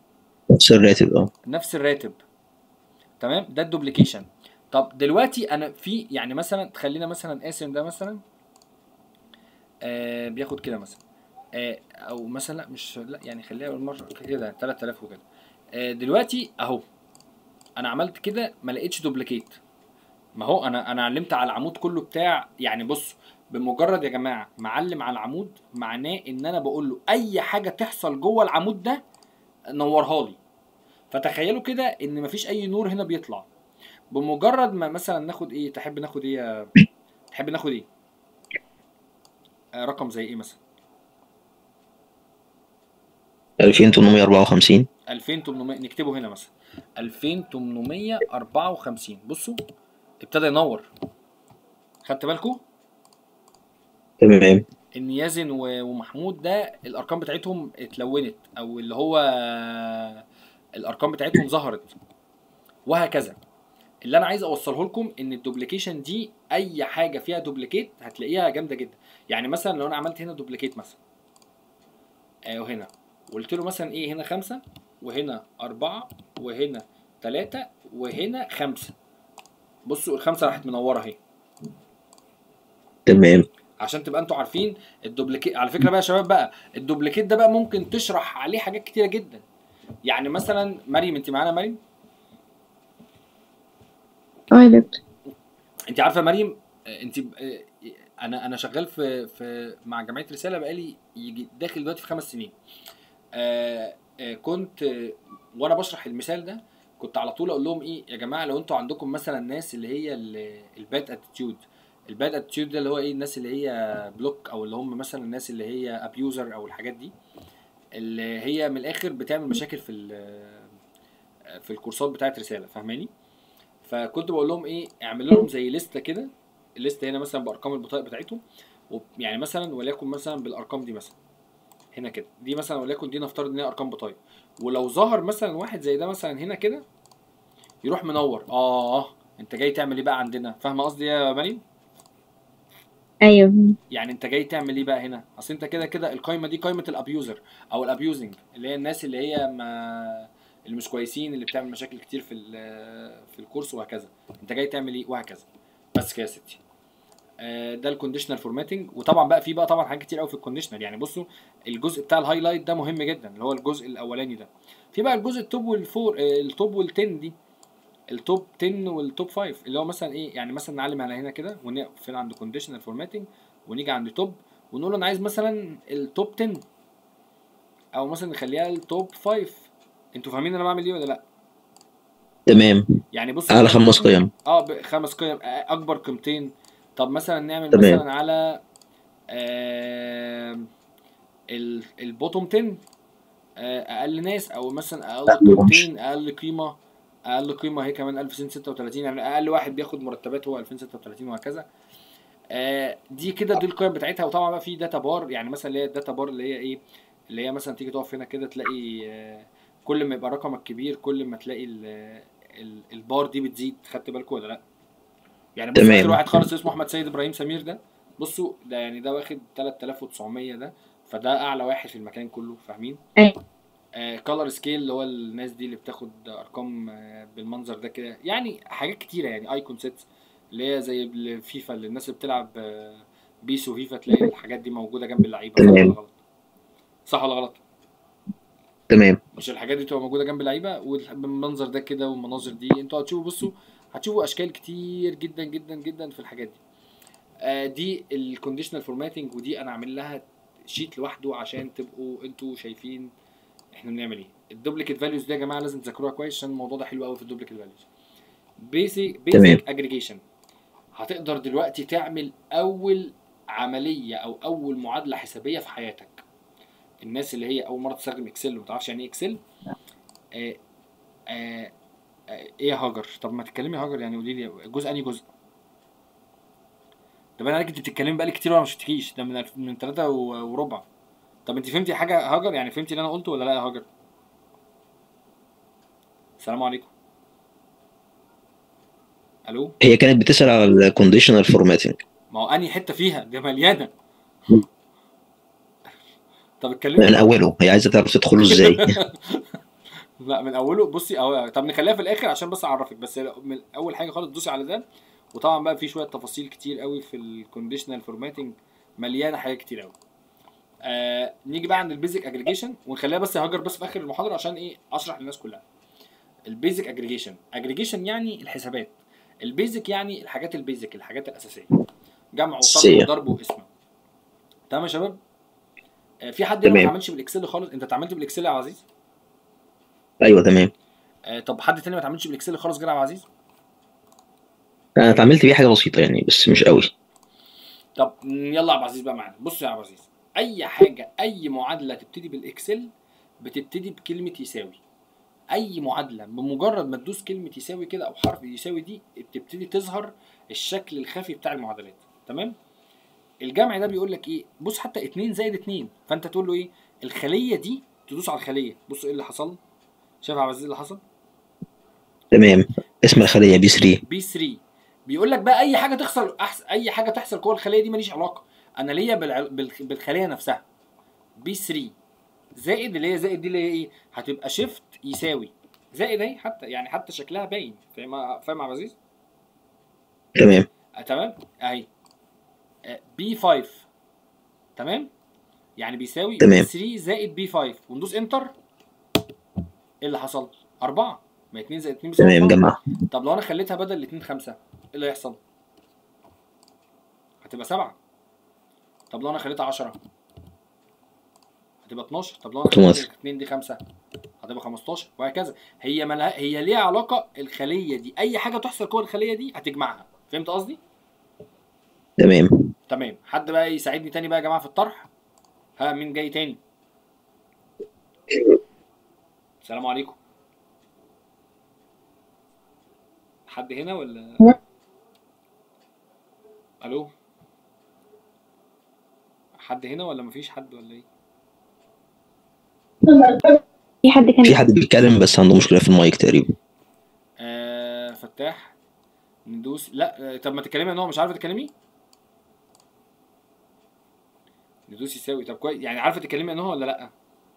نفس الراتب. تمام. ده الدوبليكيشن. طب دلوقتي انا في يعني مثلا خلينا مثلا قاسم ده مثلا بياخد كده مثلا او مثلا لا يعني خليها بالمره كده 3000 وكده. دلوقتي اهو انا عملت كده ما لقيتش دوبليكيت. ما هو انا علمت على العمود كله بتاع، يعني بص بمجرد يا جماعه معلم على العمود معناه ان انا بقول له اي حاجه تحصل جوه العمود ده نورها لي. فتخيلوا كده ان مفيش اي نور هنا بيطلع. بمجرد ما مثلا ناخد ايه، تحب ناخد ايه رقم زي ايه مثلا 2854. 2800 نكتبه هنا مثلا 2854. بصوا ابتدى ينور. خدت بالكم؟ تمام. ان يزن ومحمود ده الارقام بتاعتهم اتلونت او اللي هو الارقام بتاعتهم ظهرت وهكذا. اللي انا عايز اوصله لكم ان الدوبليكيشن دي اي حاجه فيها دوبليكيت هتلاقيها جامده جدا. يعني مثلا لو انا عملت هنا دوبليكيت مثلا وهنا قلت له مثلا ايه، هنا 5 وهنا 4 وهنا 3 وهنا 5. بصوا الخمسه راحت منوره اهي. تمام. عشان تبقى انتوا عارفين الدوبليكيت. على فكره بقى يا شباب بقى الدوبليكيت ده بقى ممكن تشرح عليه حاجات كتيره جدا. يعني مثلا مريم، انت معانا مريم؟ يا دكتور. انت عارفه يا مريم، انت انا شغال في مع جمعيه رساله بقالي يجي داخل دلوقتي في 5 سنين. كنت وانا بشرح المثال ده كنت على طول اقول لهم ايه يا جماعه، لو انتوا عندكم مثلا ناس اللي هي الباد اتيتيود. الباد اتيتيود ده اللي هو ايه؟ الناس اللي هي بلوك، او اللي هم مثلا الناس اللي هي ابيوزر او الحاجات دي، اللي هي من الاخر بتعمل مشاكل في الكورسات بتاعت رساله، فاهماني؟ فكنت بقول لهم ايه، اعملوا لهم زي لسته كده. الليسته هنا مثلا بارقام البطايق بتاعتهم، يعني مثلا وليكن مثلا بالارقام دي مثلا هنا كده، دي مثلا وليكن دي نفترض ان هي ارقام بطايق، ولو ظهر مثلا واحد زي ده مثلا هنا كده يروح منور، انت جاي تعمل ايه بقى عندنا؟ فاهمه قصدي يا مريم؟ ايوه. يعني انت جاي تعمل ايه بقى هنا؟ اصل انت كده كده القايمه دي قايمه الابيوزر او الابيوزنج، اللي هي الناس اللي هي اللي مش كويسين، اللي بتعمل مشاكل كتير في الكورس وهكذا. انت جاي تعمل ايه وهكذا. بس كده يا ستي. ده الكونديشنال فورماتنج. وطبعا بقى في بقى طبعا حاجات كتير قوي في الكونديشنال. يعني بصوا، الجزء بتاع الهايلايت ده مهم جدا، اللي هو الجزء الاولاني ده. في بقى الجزء التوب والفور، التوب وال10 دي، التوب 10 والتوب 5، اللي هو مثلا ايه؟ يعني مثلا نعلم على هنا كده ونقف عند كونديشنال فورماتنج، ونيجي عند توب ونقول انا عايز مثلا التوب 10، او مثلا نخليها التوب 5. انتوا فاهمين انا بعمل ايه ولا لا؟ تمام. يعني بصوا على 5 قيم. 5 قيم، اكبر قيمتين. طب مثلا نعمل تمام. مثلا على البوتوم 10 اقل ناس، او مثلا اقل قيمتين، اقل قيمه هي كمان 2236، يعني اقل واحد بياخد مرتبات هو 2036 وهكذا. دي كده دي القيم بتاعتها. وطبعا بقى في داتا بار، يعني مثلا اللي هي الداتا بار اللي هي ايه؟ اللي هي مثلا تيجي تقف هنا كده تلاقي كل ما يبقى رقمك كبير كل ما تلاقي البار دي بتزيد. خدت بالكم ولا لا؟ يعني بصوا اخر تمام. واحد خالص اسمه احمد سيد ابراهيم سمير ده، بصوا ده يعني ده واخد 3900 ده، فده اعلى واحد في المكان كله، فاهمين؟ ايوه. كولر سكيل اللي هو الناس دي اللي بتاخد ارقام بالمنظر ده كده، يعني حاجات كتيره. يعني ايكون سيتس اللي هي زي الفيفا، اللي الناس اللي بتلعب بيس وفيفا تلاقي الحاجات دي موجوده جنب اللعيبه. صح ولا تمام. غلط؟ صح ولا غلط؟ تمام. مش الحاجات دي تبقى موجوده جنب اللعيبه بالمنظر ده كده، والمناظر دي انتوا هتشوفوا. بصوا هتشوفوا اشكال كتير جدا جدا جدا في الحاجات دي. دي الكونديشنال فورماتنج، ودي انا عامل لها شيت لوحده عشان تبقوا انتوا شايفين احنا بنعمل ايه. الدوبليكيت فاليوز دي يا جماعه لازم تذاكروها كويس، عشان الموضوع ده حلو قوي في الدوبليكيت فاليوز. تمام. بيزك اجريجيشن. هتقدر دلوقتي تعمل اول عمليه او اول معادله حسابيه في حياتك. الناس اللي هي اول مره تستخدم اكسل وما تعرفش يعني ايه اكسل، آه آه ايه يا هاجر؟ طب ما تتكلمي يا هاجر، يعني قولي لي جزء انهي جزء؟ طب انا انت بتتكلمي بقالي كتير وانا ما شفتكيش، ده من 3 وربع. طب انت فهمتي حاجه يا هاجر؟ يعني فهمتي اللي انا قلته ولا لا يا هاجر؟ السلام عليكم. الو. هي كانت بتسأل على الكونديشنال فورماتنج. ما هو انهي حته فيها دي مليانه. طب من اتكلمي. اوله هي عايزه تعرف تدخله ازاي. لا من اوله. بصي طب نخليها في الاخر عشان بس اعرفك. بس من اول حاجه خالص دوسي على ده. وطبعا بقى في شويه تفاصيل كتير قوي في الكونديشنال فورماتنج، مليانه حاجات كتير قوي. نيجي بقى عند البيزك اجريجيشن، ونخليها بس هاجر بس في اخر المحاضره عشان ايه؟ اشرح للناس كلها. البيزك اجريجيشن يعني الحسابات. البيزك يعني الحاجات البيزك، الحاجات الاساسيه، جمع وطرح وضرب وقسمه. تمام يا شباب؟ في حد هنا ما اتعاملش بالاكسل خالص؟ انت اتعاملت بالاكسل يا عبد العزيز؟ ايوه تمام. طب حد تاني ما اتعاملش بالاكسل خالص غير عبد العزيز؟ انا اتعاملت بيه حاجه بسيطه يعني، بس مش قوي. طب يلا يا عبد العزيز بقى معانا. بص يا عبد العزيز، اي حاجه، اي معادله تبتدي بالاكسل بتبتدي بكلمه يساوي. اي معادله بمجرد ما تدوس كلمه يساوي كده او حرف يساوي دي بتبتدي تظهر الشكل الخفي بتاع المعادلات. تمام؟ الجمع ده بيقول لك ايه؟ بص حتى 2 زائد 2، فانت تقول له ايه؟ الخليه دي، تدوس على الخليه. بص ايه اللي حصل؟ شايف يا عبد العزيز اللي حصل؟ تمام. اسم الخليه بي 3. بي 3 بيقول لك بقى اي حاجه تحصل اي حاجه تحصل جوه الخليه دي ماليش علاقه، انا ليا بالخليه نفسها. بي 3 زائد، اللي هي زائد دي اللي هي ايه؟ هتبقى شيفت يساوي زائد اهي، حتى يعني حتى شكلها باين. فاهم يا عبد العزيز؟ تمام. تمام اهي. بي 5 تمام، يعني بيساوي بي 3 زائد بي 5، وندوس انتر. ايه اللي حصل؟ 4. ما 2 زائد 2 بيساوي تمام 4. جمع. طب لو انا خليتها بدل الاتنين 5 ايه اللي هيحصل؟ هتبقى 7. طب لو انا خليتها 10 هتبقى 12. طب لو انا خليت اوتوماتيك. 2 دي 5 هتبقى 15 وهكذا. هي مالها، هي ليها علاقه الخليه دي، اي حاجه تحصل جوه الخليه دي هتجمعها. فهمت قصدي؟ تمام. تمام. حد بقى يساعدني تاني بقى يا جماعه في الطرح؟ ها مين جاي تاني؟ السلام عليكم. حد هنا ولا؟ الو، حد هنا ولا مفيش حد ولا ايه؟ في حد كان في حد بيتكلم بس عنده مشكلة في المايك تقريبا. فتاح ندوس. لا طب ما تتكلمي ان هو مش عارفه تتكلمي. ندوس يساوي. طب كويس، يعني عارفه تتكلمي ان هو ولا لا؟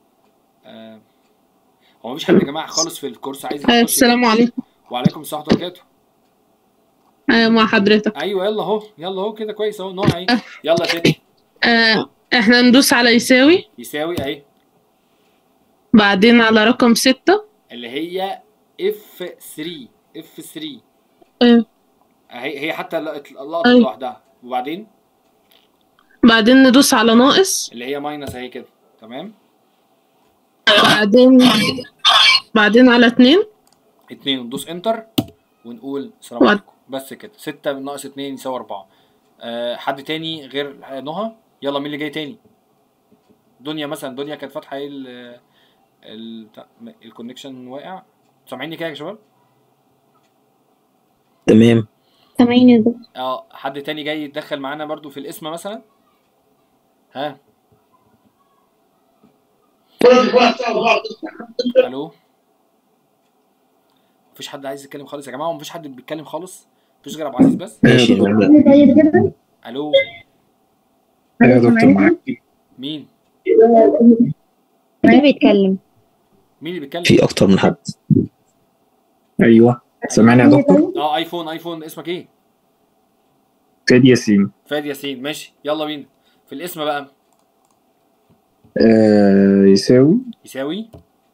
هو مفيش حد يا جماعه خالص في الكورس عايز يخش؟ السلام عليكم. وعليكم السلام ورحمه الله وبركاته. مع حضرتك. ايوه يلا اهو، يلا اهو كده كويس اهو. نوع ايه؟ يلا يا ستي. احنا ندوس على يساوي، يساوي اهي، بعدين على رقم 6 اللي هي F3. F3 هي حتى اللقطه أيوة. لوحدها. وبعدين بعدين ندوس على ناقص، اللي هي ماينس اهي كده. تمام. بعدين على 2 ندوس انتر ونقول السلام عليكم. بس كده. 6 ناقص 2 يساوي 4. حد تاني غير نهى؟ يلا مين اللي جاي تاني؟ دنيا مثلا. دنيا كانت فاتحه ايه الكونكشن واقع. سامعيني كده يا شباب؟ تمام. سامعين يا دكتور. حد تاني جاي يتدخل معانا برضو في الاسم مثلا؟ ها الو، مفيش حد عايز يتكلم خالص يا جماعه؟ ومفيش حد بيتكلم خالص؟ مفيش غير ابو عزيز بس. ماشي. الو يا دكتور معاك. مين؟ مين بيتكلم؟ مين اللي بيتكلم؟ في أكتر من حد. ايوه سامعني يا دكتور. ايفون. اسمك ايه؟ فادي ياسين. فادي ياسين. ماشي يلا بينا. في الاسم بقى يساوي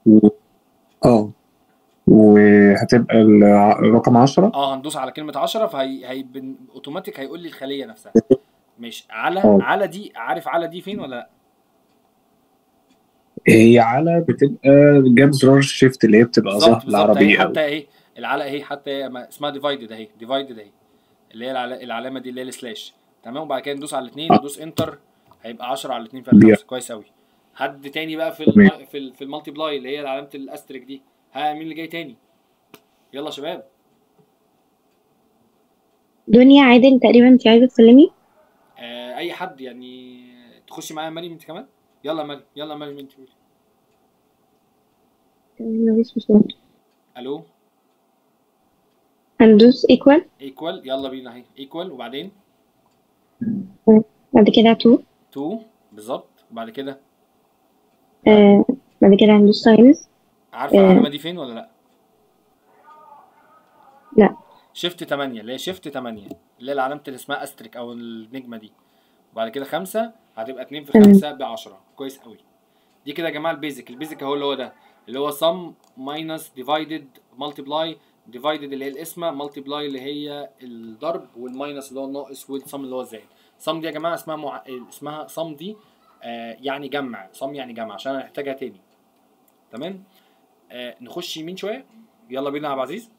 وهتبقى الرقم 10. هندوس على كلمة 10 فهي اوتوماتيك هيقول لي الخلية نفسها. ماشي. على دي، عارف على دي فين ولا لا؟ هي على بتبقى جاب زرار شيفت اللي هي بتبقى ظهر العربي. حتى اهي العلى اهي، حتى اسمها ديفايدد اهي. ديفايدد اهي اللي هي العلامة دي اللي هي السلاش. تمام. وبعد كده ندوس على الاثنين ندوس انتر هيبقى 10 على 2 فيها 5. كويس قوي. حد تاني بقى في المالتي بلاي اللي هي علامة الاستريك دي؟ ها مين اللي جاي تاني؟ يلا يا شباب. دنيا عادل تقريبا انت عايزه تسلمي؟ اي حد يعني. تخشي معايا مريم انت كمان. يلا مريم، يلا مريم انت قولي. مفيش مشكله. الو. هندوس ايكوال. يلا بينا اهي. ايكوال وبعدين بعد كده 2 بالظبط. وبعد كده بعد كده هندوس ساينس. عارفه العلامه دي فين ولا لا؟ لا. شيفت 8 اللي هي شيفت 8 اللي هي العلامه اللي اسمها استريك او النجمه دي. وبعد كده 5 هتبقى 2 في 5 ب 10. كويس قوي. دي كده يا جماعه البيزك اهو اللي هو ده اللي هو sum minus divided multiply. divided اللي هي القسمه، multiply اللي هي الضرب، والماينس اللي هو الناقص، والسم اللي هو الزائد. sum دي يا جماعه اسمها sum دي يعني جمع. sum يعني جمع عشان هنحتاجها تاني. تمام. نخش يمين شويه. يلا بينا يا عبد العزيز.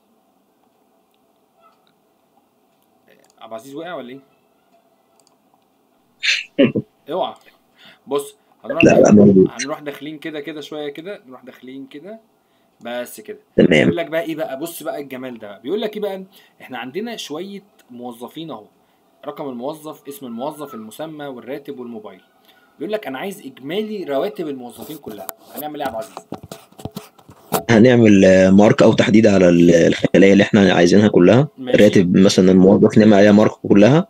عبد العزيز وقع ولا ايه؟ اوعى. بص هنروح داخلين كده شويه كده. نروح داخلين كده بس كده. تمام. بيقول لك بقى ايه بقى؟ بص بقى الجمال ده. بيقول لك ايه بقى؟ احنا عندنا شويه موظفين اهو. رقم الموظف، اسم الموظف، المسمى، والراتب، والموبايل. بيقول لك انا عايز اجمالي رواتب الموظفين كلها. هنعمل ايه يا عبد العزيز؟ هنعمل مارك او تحديد على الخلايا اللي احنا عايزينها كلها. ماشي. راتب مثلا الموظف نعمل عليها مارك كلها.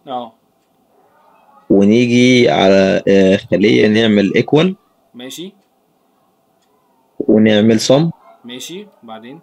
ونيجي على خلية نعمل ايكوال. ماشي. ونعمل صم. ماشي. بعدين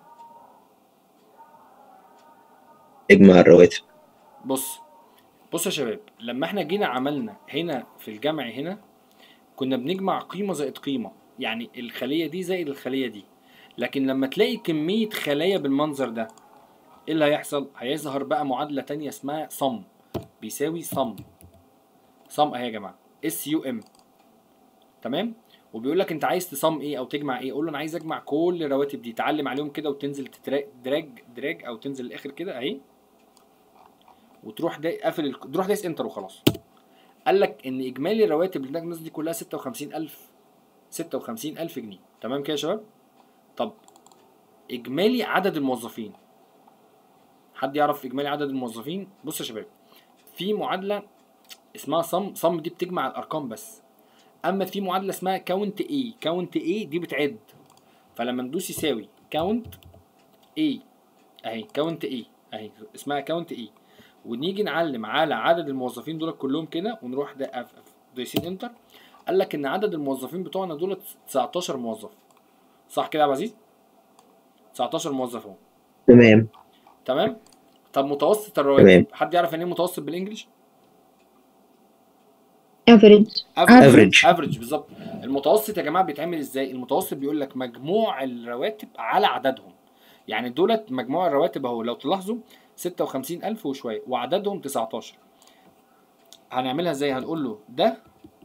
اجمع الرواتب. بص يا شباب، لما احنا جينا عملنا هنا في الجمع هنا كنا بنجمع قيمة زائد قيمة، يعني الخلية دي زائد الخلية دي. لكن لما تلاقي كميه خلايا بالمنظر ده ايه اللي هيحصل؟ هيظهر بقى معادله تانية اسمها صم بيساوي صم اهي يا جماعه SUM. تمام. وبيقول لك انت عايز تصم ايه او تجمع ايه؟ قول له انا عايز اجمع كل الرواتب دي، تعلم عليهم كده وتنزل دراج او تنزل الاخر كده اهي، وتروح قافل تروح دايس انتر وخلاص. قال لك ان اجمالي الرواتب اللي الناس دي كلها 56,000 جنيه. تمام كده يا شباب؟ طب اجمالي عدد الموظفين، حد يعرف اجمالي عدد الموظفين؟ بص يا شباب، في معادله اسمها صم دي بتجمع الارقام بس، اما في معادله اسمها كاونت اي دي بتعد. فلما ندوس يساوي كاونت اي اهي، كاونت اي اهي اسمها كاونت اي، ونيجي نعلم على عدد الموظفين دول كلهم كده ونروح دايسين انتر، قال لك ان عدد الموظفين بتوعنا دول 19 موظف. صح كده يا عبد العزيز؟ 19 موظف اهو. تمام. طب متوسط الرواتب، حد يعرف يعني ايه متوسط بالانجلش؟ افريج بالظبط. المتوسط يا جماعه بيتعمل ازاي؟ المتوسط بيقول لك مجموع الرواتب على عددهم. يعني دولت مجموع الرواتب اهو، لو تلاحظوا 56,000 وشويه وعددهم 19. هنعملها ازاي؟ هنقول له ده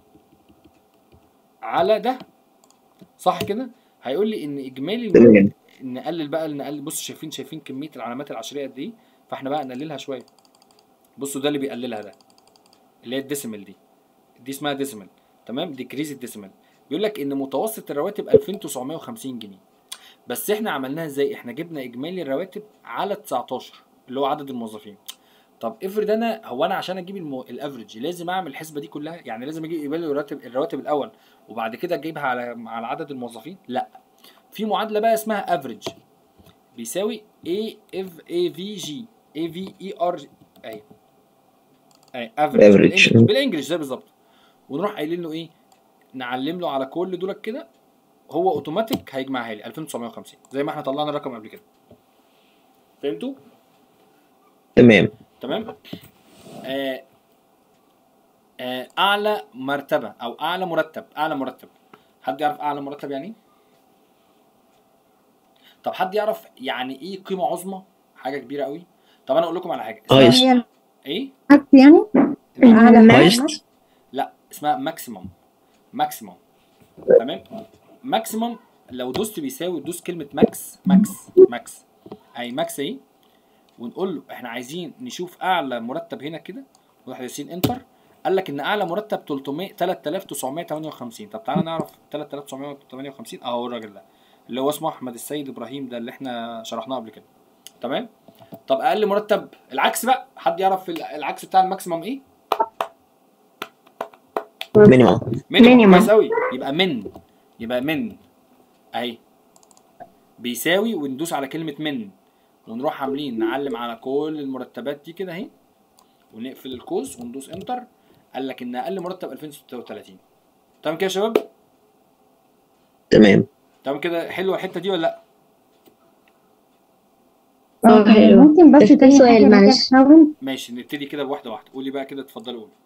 على ده، صح كده؟ هيقول لي ان اجمالي نقلل. بص شايفين كميه العلامات العشريه قد ايه؟ فاحنا بقى نقللها شويه. بصوا ده اللي بيقللها، ده اللي هي الديسيمال دي اسمها ديسيمال. تمام. ديكريز الديسيمال. بيقول لك ان متوسط الرواتب 2950 جنيه. بس احنا عملناها ازاي؟ احنا جبنا اجمالي الرواتب على 19 اللي هو عدد الموظفين. طب افرض انا عشان اجيب الافريج لازم اعمل الحسبه دي كلها؟ يعني لازم اجيب اجمالي الرواتب الاول وبعد كده اجيبها على عدد الموظفين؟ لا، في معادله بقى اسمها افريج بيساوي AVG اهي افريج بالانجلش زي بالظبط. ونروح قايلين له ايه؟ نعلم له على كل دول كده، هو اوتوماتيك هيجمعها لي 2950 زي ما احنا طلعنا الرقم قبل كده. فهمتوا؟ تمام. اعلى مرتبه او اعلى مرتب، حد يعرف اعلى مرتب يعني ايه؟ طب حد يعرف يعني ايه قيمه عظمى؟ حاجه كبيره قوي. طب انا اقول لكم على حاجه اسمها ايه؟ يعني اعلى لا، اسمها ماكسيمم. تمام. ماكسيمم لو دوست بيساوي، دوس كلمه ماكس اي ماكس اهي، ونقول له احنا عايزين نشوف اعلى مرتب هنا كده، نروح دايسين انتر. قال لك ان اعلى مرتب 3958. طب تعالى نعرف 3958 اهو الراجل ده اللي هو اسمه احمد السيد ابراهيم، ده اللي احنا شرحناه قبل كده. تمام. طب اقل مرتب العكس بقى، حد يعرف العكس بتاع الماكسيمم ايه؟ مينيمم. كويس قوي. يبقى من اهي بيساوي، وندوس على كلمه من ونروح عاملين نعلم على كل المرتبات دي كده اهي، ونقفل القوس وندوس انتر. قال لك ان اقل مرتب 2036. تمام كده يا شباب؟ تمام كده. حلوه الحته دي ولا لا؟ ممكن بس في سؤال معلش. ماشي، نبتدي كده بواحده واحده. قولي بقى كده، اتفضلي قولي.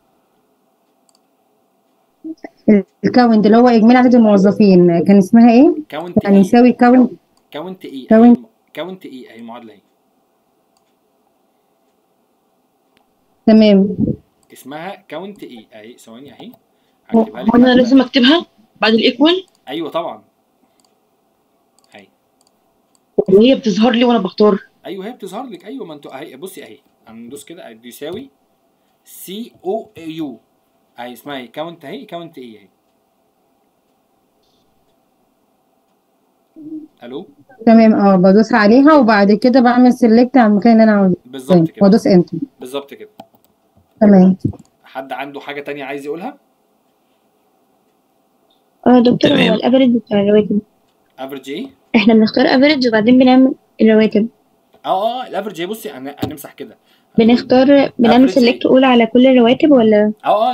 الكاونت اللي هو اجمالي عدد الموظفين كان اسمها ايه؟ كاونت يعني يساوي كاونت ايه اهي المعادله اهي. تمام. اسمها كاونت ايه اهي. ثواني اهي هكتبها لك. انا لازم اكتبها بعد الايكوال؟ ايوه طبعا. اهي وهي بتظهر لي وانا بختار؟ ايوه هي بتظهر لك. ايوه ما انتوا اهي، بصي اهي هندوس كده بيساوي COU اهي، اسمها ايه؟ كاونت اهي، كاونت ايه اهي. الو تمام. بدوس عليها وبعد كده بعمل سيلكت على المكان اللي انا عاوزه بالظبط كده، وادوس انتر. بالظبط كده. تمام. حد عنده حاجه تانية عايز يقولها؟ دكتور، هو الافريج بتاع الرواتب افريج ايه؟ احنا بنختار افريج وبعدين بنعمل الرواتب. الافريج ايه؟ بصي هنمسح كده، بنعمل سيلكت اولى على كل الرواتب ولا؟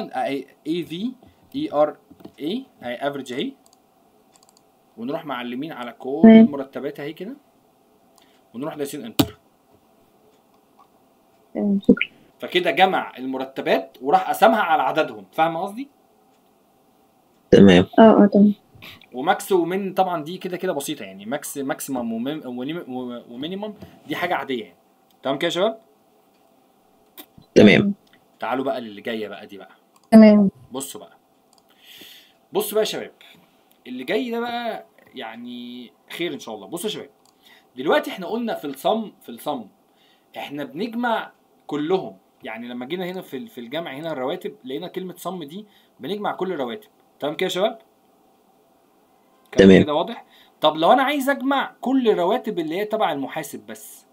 AVERA اهي افريج اهي، ونروح معلمين على كل المرتبات اهي كده، ونروح دايسين انتر. شكرا. فكده جمع المرتبات وراح قسمها على عددهم. فاهم قصدي؟ تمام. تمام. وماكس ومن طبعا دي كده كده بسيطه يعني، ماكسيمم ومينيمم دي حاجه عاديه يعني. تمام كده يا شباب؟ تمام. تعالوا بقى للي جايه بقى دي بقى. تمام. بصوا بقى يا شباب، اللي جاي ده بقى يعني خير ان شاء الله. بصوا يا شباب، دلوقتي احنا قلنا في الصم احنا بنجمع كلهم، يعني لما جينا هنا في الجمع هنا الرواتب لقينا كلمه صم دي بنجمع كل الرواتب. تمام كده يا شباب؟ تمام. كده واضح؟ طب لو انا عايز اجمع كل الرواتب اللي هي تبع المحاسب بس،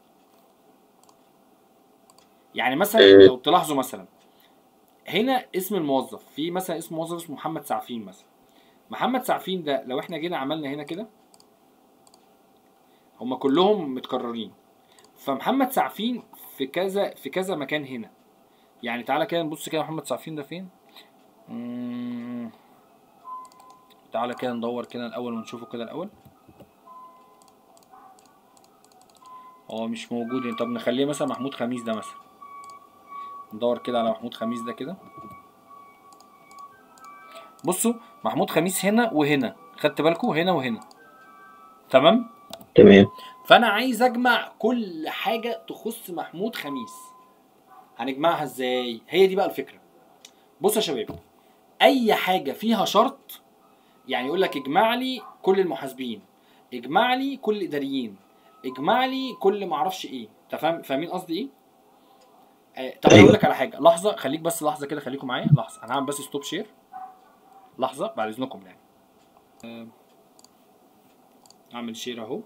يعني مثلا لو تلاحظوا مثلا هنا اسم الموظف، في مثلا اسم موظف اسمه محمد سعفين مثلا. محمد سعفين ده لو احنا جينا عملنا هنا كده هما كلهم متكررين، فمحمد سعفين في كذا مكان هنا. يعني تعالى كده نبص كده محمد سعفين ده فين. تعالى كده ندور كده الاول ونشوفه كده الاول. هو مش موجود يعني. طب نخليه مثلا محمود خميس ده مثلا، ندور كده على محمود خميس ده كده. بصوا محمود خميس هنا وهنا، خدت بالكم؟ هنا وهنا. تمام. فانا عايز اجمع كل حاجه تخص محمود خميس. هنجمعها ازاي؟ هي دي بقى الفكره. بصوا يا شباب، اي حاجه فيها شرط، يعني يقول لك اجمع لي كل المحاسبين، اجمع لي كل الاداريين، اجمع لي كل معرفش ايه. انت فاهمين قصدي ايه؟ طب انا اقول لك على حاجه، لحظه خليك بس لحظه كده، خليكم معايا لحظه. انا هعمل بس ستوب شير لحظه بعد اذنكم يعني. اعمل شير اهو.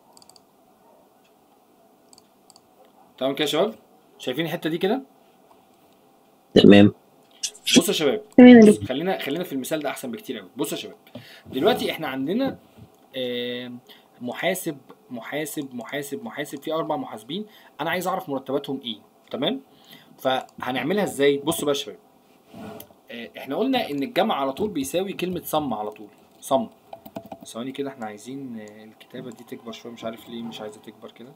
تمام كده يا شباب؟ شايفين الحته دي كده؟ تمام. بصوا يا شباب، تمام. بص خلينا في المثال ده احسن بكتير قوي. بصوا يا شباب، دلوقتي احنا عندنا محاسب في 4 محاسبين، انا عايز اعرف مرتباتهم ايه. تمام. فهنعملها ازاي؟ بصوا بقى يا شباب، احنا قلنا ان الجمع على طول بيساوي كلمه صم على طول. صم. ثواني كده، احنا عايزين الكتابه دي تكبر شويه، مش عارف ليه مش عايزه تكبر كده.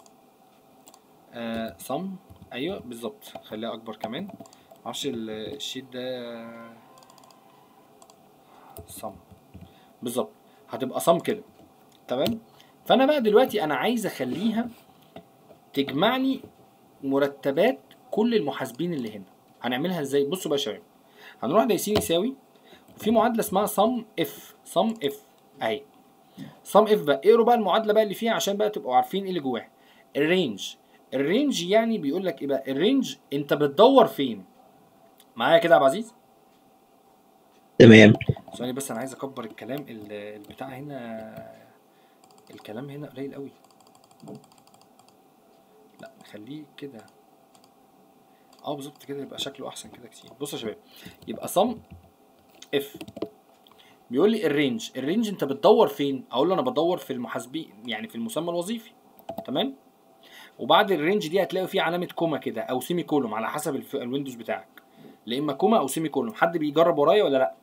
صم، ايوه بالظبط، خليها اكبر كمان. معرفش الشيت ده صم بالظبط، هتبقى صم كده. تمام. فانا بقى دلوقتي انا عايز اخليها تجمعني مرتبات كل المحاسبين اللي هنا. هنعملها ازاي؟ بصوا بقى يا شباب، هنروح دايسين يساوي، وفي معادله اسمها صم اف اهي. صم اف بقى اقروا بقى المعادله بقى اللي فيها عشان بقى تبقوا عارفين ايه اللي جواها. الرينج يعني بيقول لك ايه بقى؟ الرينج انت بتدور فين؟ معايا كده يا عبد العزيز؟ تمام. ثواني بس انا عايز اكبر الكلام البتاع هنا، الكلام هنا قليل قوي. لا نخليه كده بالظبط كده، يبقى شكله احسن كده كتير. بصوا يا شباب، يبقى صم اف بيقول لي الرينج انت بتدور فين؟ اقول له انا بدور في المحاسبين، يعني في المسمى الوظيفي. تمام. وبعد الرينج دي هتلاقي فيه علامه كوما كده او سيمي كولوم على حسب الويندوز بتاعك، لا اما كوما او سيمي كولوم. حد بيجرب ورايا ولا لا؟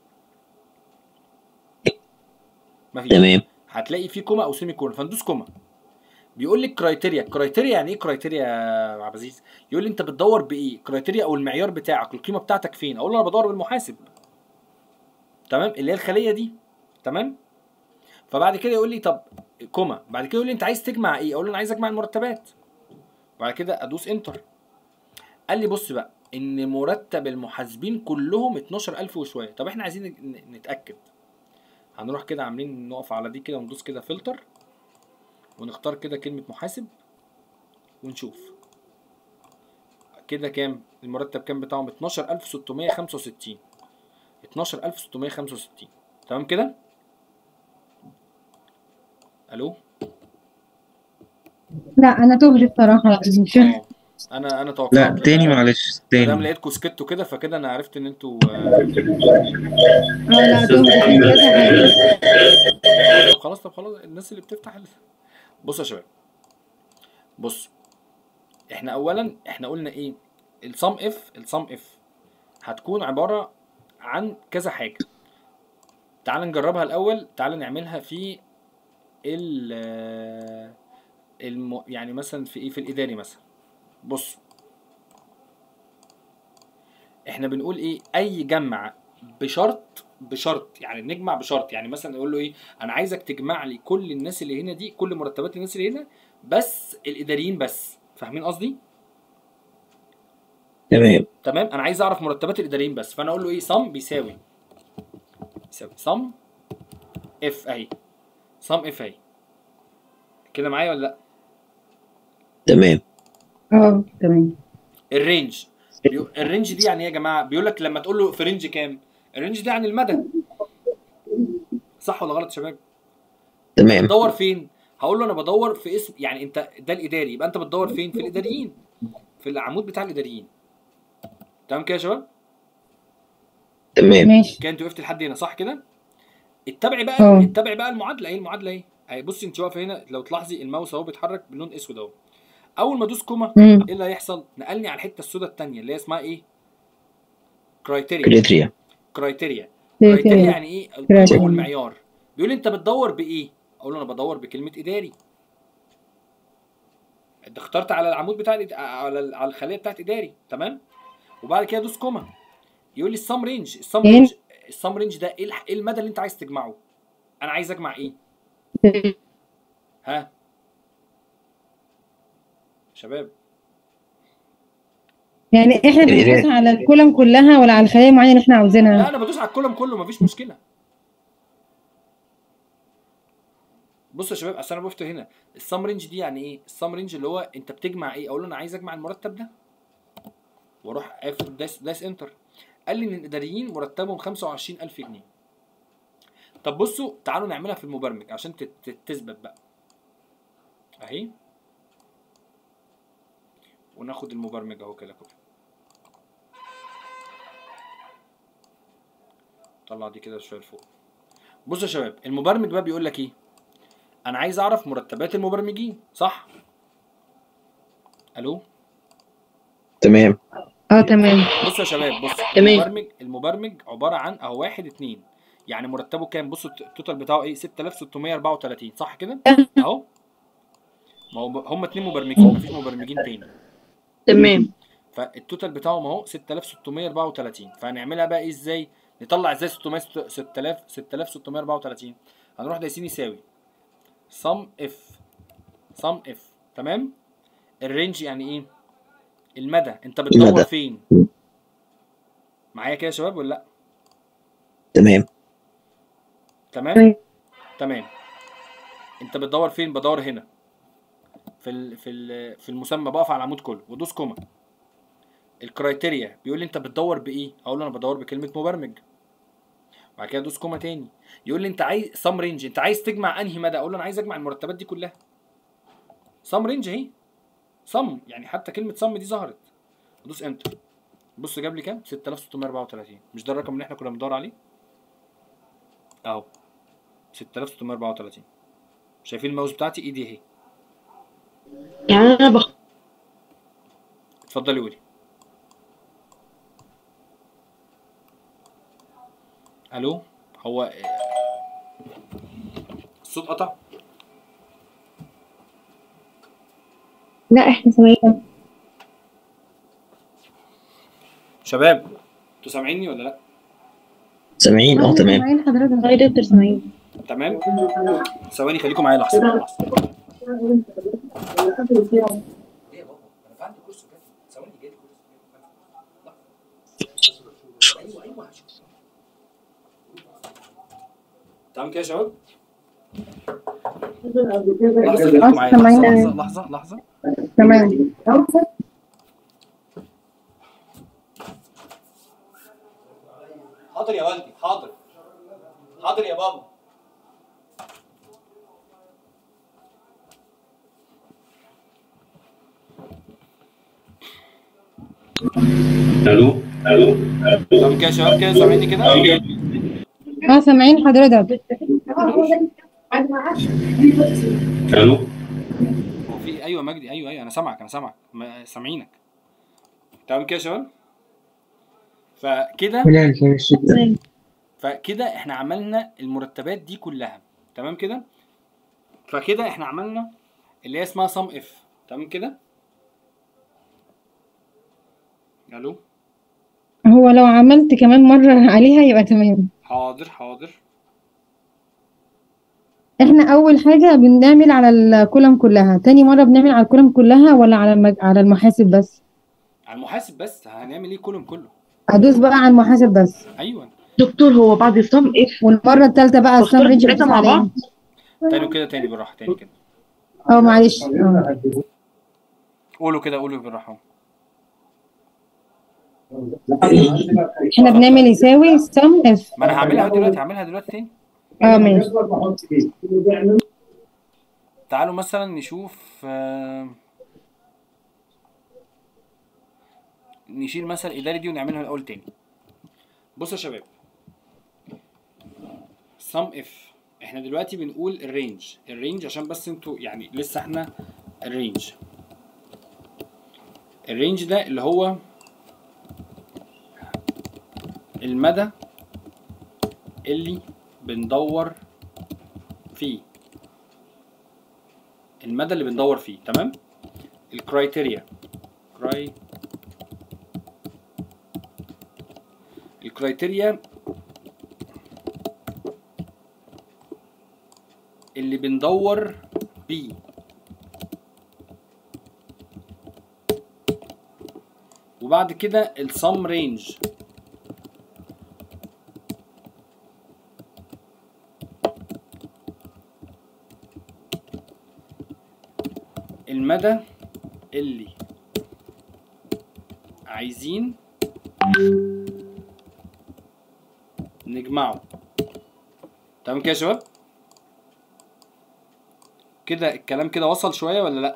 مفيش. تمام. هتلاقي فيه كوما او سيمي كولوم، فندوس كوما. بيقول لك كرايتيريا يعني ايه كرايتيريا يا عبد العزيز؟ يقول لي انت بتدور بايه؟ كرايتيريا او المعيار بتاعك، القيمه بتاعتك فين؟ اقول له انا بدور بالمحاسب. تمام، اللي هي الخليه دي. تمام. فبعد كده يقول لي طب كوما، بعد كده يقول لي انت عايز تجمع ايه؟ اقول له انا عايز اجمع المرتبات. بعد كده ادوس انتر. قال لي بص بقى ان مرتب المحاسبين كلهم 12000 وشويه. طب احنا عايزين نتاكد. هنروح كده عاملين نقف على دي كده وندوس كده فلتر، ونختار كده كلمه محاسب ونشوف كده كام المرتب، كام بتاعهم؟ 12665. 12665. تمام كده؟ الو؟ لا انا تهت الصراحه، مش انا توقعت. لا تاني معلش دام تاني. لقيتكم سكتوا كده فكده انا عرفت ان انتوا لا تهت كان كذا حاجه. طب خلاص الناس اللي بتفتح بصوا يا شباب، بص احنا اولا احنا قلنا ايه؟ الصم اف هتكون عباره عن كذا حاجه. تعال نجربها الاول. تعال نعملها في يعني مثلا في ايه؟ في الاداري مثلا. بص احنا بنقول ايه؟ اي جمع بشرط، يعني نجمع بشرط، يعني مثلا يقول له ايه، انا عايزك تجمع لي كل الناس اللي هنا دي، كل مرتبات الناس اللي هنا، بس الاداريين بس. فاهمين قصدي؟ تمام. انا عايز اعرف مرتبات الاداريين بس، فانا اقول له ايه، صم بيساوي صم اف اهي، صم اف اهي كده معايا ولا لا؟ تمام. تمام. الرينج، الرينج دي يعني ايه يا جماعه؟ بيقول لك لما تقول له في رينج كام، الرينج ده يعني المدى، صح ولا غلط يا شباب؟ تمام. بتدور فين؟ هقول له انا بدور في اسم، يعني انت ده الاداري، يبقى انت بتدور فين؟ في الاداريين، في العمود بتاع الاداريين. تمام كده يا شباب؟ تمام. ماشي. كده انت وقفت لحد هنا صح كده؟ اتبعي بقى المعادله. ايه المعادله ايه؟ اهي بصي انت واقفه هنا، لو تلاحظي الماوس اهو بيتحرك باللون اسود اهو. اول ما ادوس كوما ايه اللي هيحصل؟ نقلني على الحته السوداء الثانيه اللي هي اسمها ايه؟ كرايتيريا يعني ايه؟ القيمه او المعيار. بيقول لي انت بتدور بايه؟ اقول له انا بدور بكلمه اداري. انت اخترت على العمود بتاع على الخليه بتاعت اداري، تمام؟ وبعد كده ادوس كوما، يقول لي السم رينج. السم رينج ده ايه المدى اللي انت عايز تجمعه؟ انا عايز اجمع ايه؟ ها شباب؟ يعني احنا بندوس على الكولم كلها ولا على الخلايا معينه اللي احنا عاوزينها؟ لا انا بدوس على الكولم كله، مفيش مشكله. بصوا يا شباب، اصل انا وقفت هنا، السم رينج دي يعني ايه؟ السم رينج اللي هو انت بتجمع ايه؟ اقول له انا عايز اجمع المرتب ده، واروح قافل دايس انتر. قال لي ان الاداريين مرتبهم 25000 جنيه. طب بصوا تعالوا نعملها في المبرمج عشان تثبت بقى اهي، وناخد المبرمج اهو كده طلع دي كده شويه لفوق. بصوا يا شباب، المبرمج بقى بيقول لك ايه؟ انا عايز اعرف مرتبات المبرمجين، صح؟ الو؟ تمام. تمام. بصوا يا شباب، بصوا تمام. المبرمج عباره عن اهو 1 2، يعني مرتبه كام؟ بصوا التوتال بتاعه ايه؟ 6634 صح كده؟ اهو، ما هو هم 2 مبرمجين، مفيش مبرمجين تاني. تمام. فالتوتال بتاعهم اهو 6634. فهنعملها بقى ايه ازاي؟ نطلع ازاي 6634؟ هنروح دايسين يساوي صم اف، تمام؟ الرينج يعني ايه؟ المدى. انت بتدور فين؟ معايا كده يا شباب ولا لا؟ تمام. انت بتدور فين؟ بدور هنا في المسمى، بقف على العمود كله وادوس كوما. الكرايتيريا بيقول لي انت بتدور بايه؟ اقول له انا بدور بكلمه مبرمج. بعد كده ادوس كوما تاني، يقول لي انت عايز سم رينج، انت عايز تجمع انهي مدى؟ اقول له انا عايز اجمع المرتبات دي كلها. سم رينج اهي، سم يعني حتى كلمه سم دي ظهرت. ادوس انتر، بص جاب لي كام؟ 6634. مش ده الرقم اللي احنا كنا بندور عليه؟ اهو 6634. شايفين الماوس بتاعتي؟ ايدي اهي. يعني انا اتفضلي قولي. الو؟ هو الصوت قطع؟ لا احنا سامعين. شباب انتوا سامعيني ولا لا؟ سامعين. تمام. سامعين حضرتك يا دكتور، سامعين. تمام. ثواني خليكم معايا لحظه. ليه يا بابا؟ انا فعندي كورس كده. ثواني جاي كورس. ايوه تمام كده يا شباب؟ لحظه خليكم معايا، لحظه. تمام. حاضر يا والدي، حاضر يا بابا. الو تمام كده يا شباب؟ كده سامعيني كده؟ سامعين حضرتك. الو هو في ايوه مجدي، ايوه انا سامعك سامعينك. تمام كده يا شباب؟ فكده احنا عملنا المرتبات دي كلها، تمام كده؟ فكده احنا عملنا اللي هي اسمها سم اف، تمام كده؟ الو؟ هو لو عملت كمان مرة عليها يبقى تمام. حاضر حاضر. احنا اول حاجة بنعمل على الكولم كلها، تاني مرة بنعمل على الكولم كلها ولا على على المحاسب بس؟ على المحاسب بس. هنعمل ايه كولوم كله؟ هدوس بقى على المحاسب بس. ايوه. دكتور هو بعد الصم اف والمرة التالتة بقى السم بختار رينج الثلاثة بدوس مع عليها. بعض. تاني كده، تاني بالراحه، تاني كده. معلش. قولوا كده، قولوا بالراحه. احنا بنعمل يساوي سم اف. ما انا هعملها دلوقتي، هعملها دلوقتي تاني. ماشي. تعالوا مثلا نشوف نشيل مثلا الاداري دي ونعملها الاول تاني. بصوا يا شباب، سم اف احنا دلوقتي بنقول الرينج عشان بس انتوا يعني لسه احنا الرينج ده اللي هو المدى اللي بندور فيه، المدى اللي بندور فيه. تمام. الكرايتيريا اللي بندور بيه. وبعد كده السم رينج المدى اللي عايزين نجمعه. تمام كده يا شباب؟ كده الكلام كده وصل شوية ولا لأ؟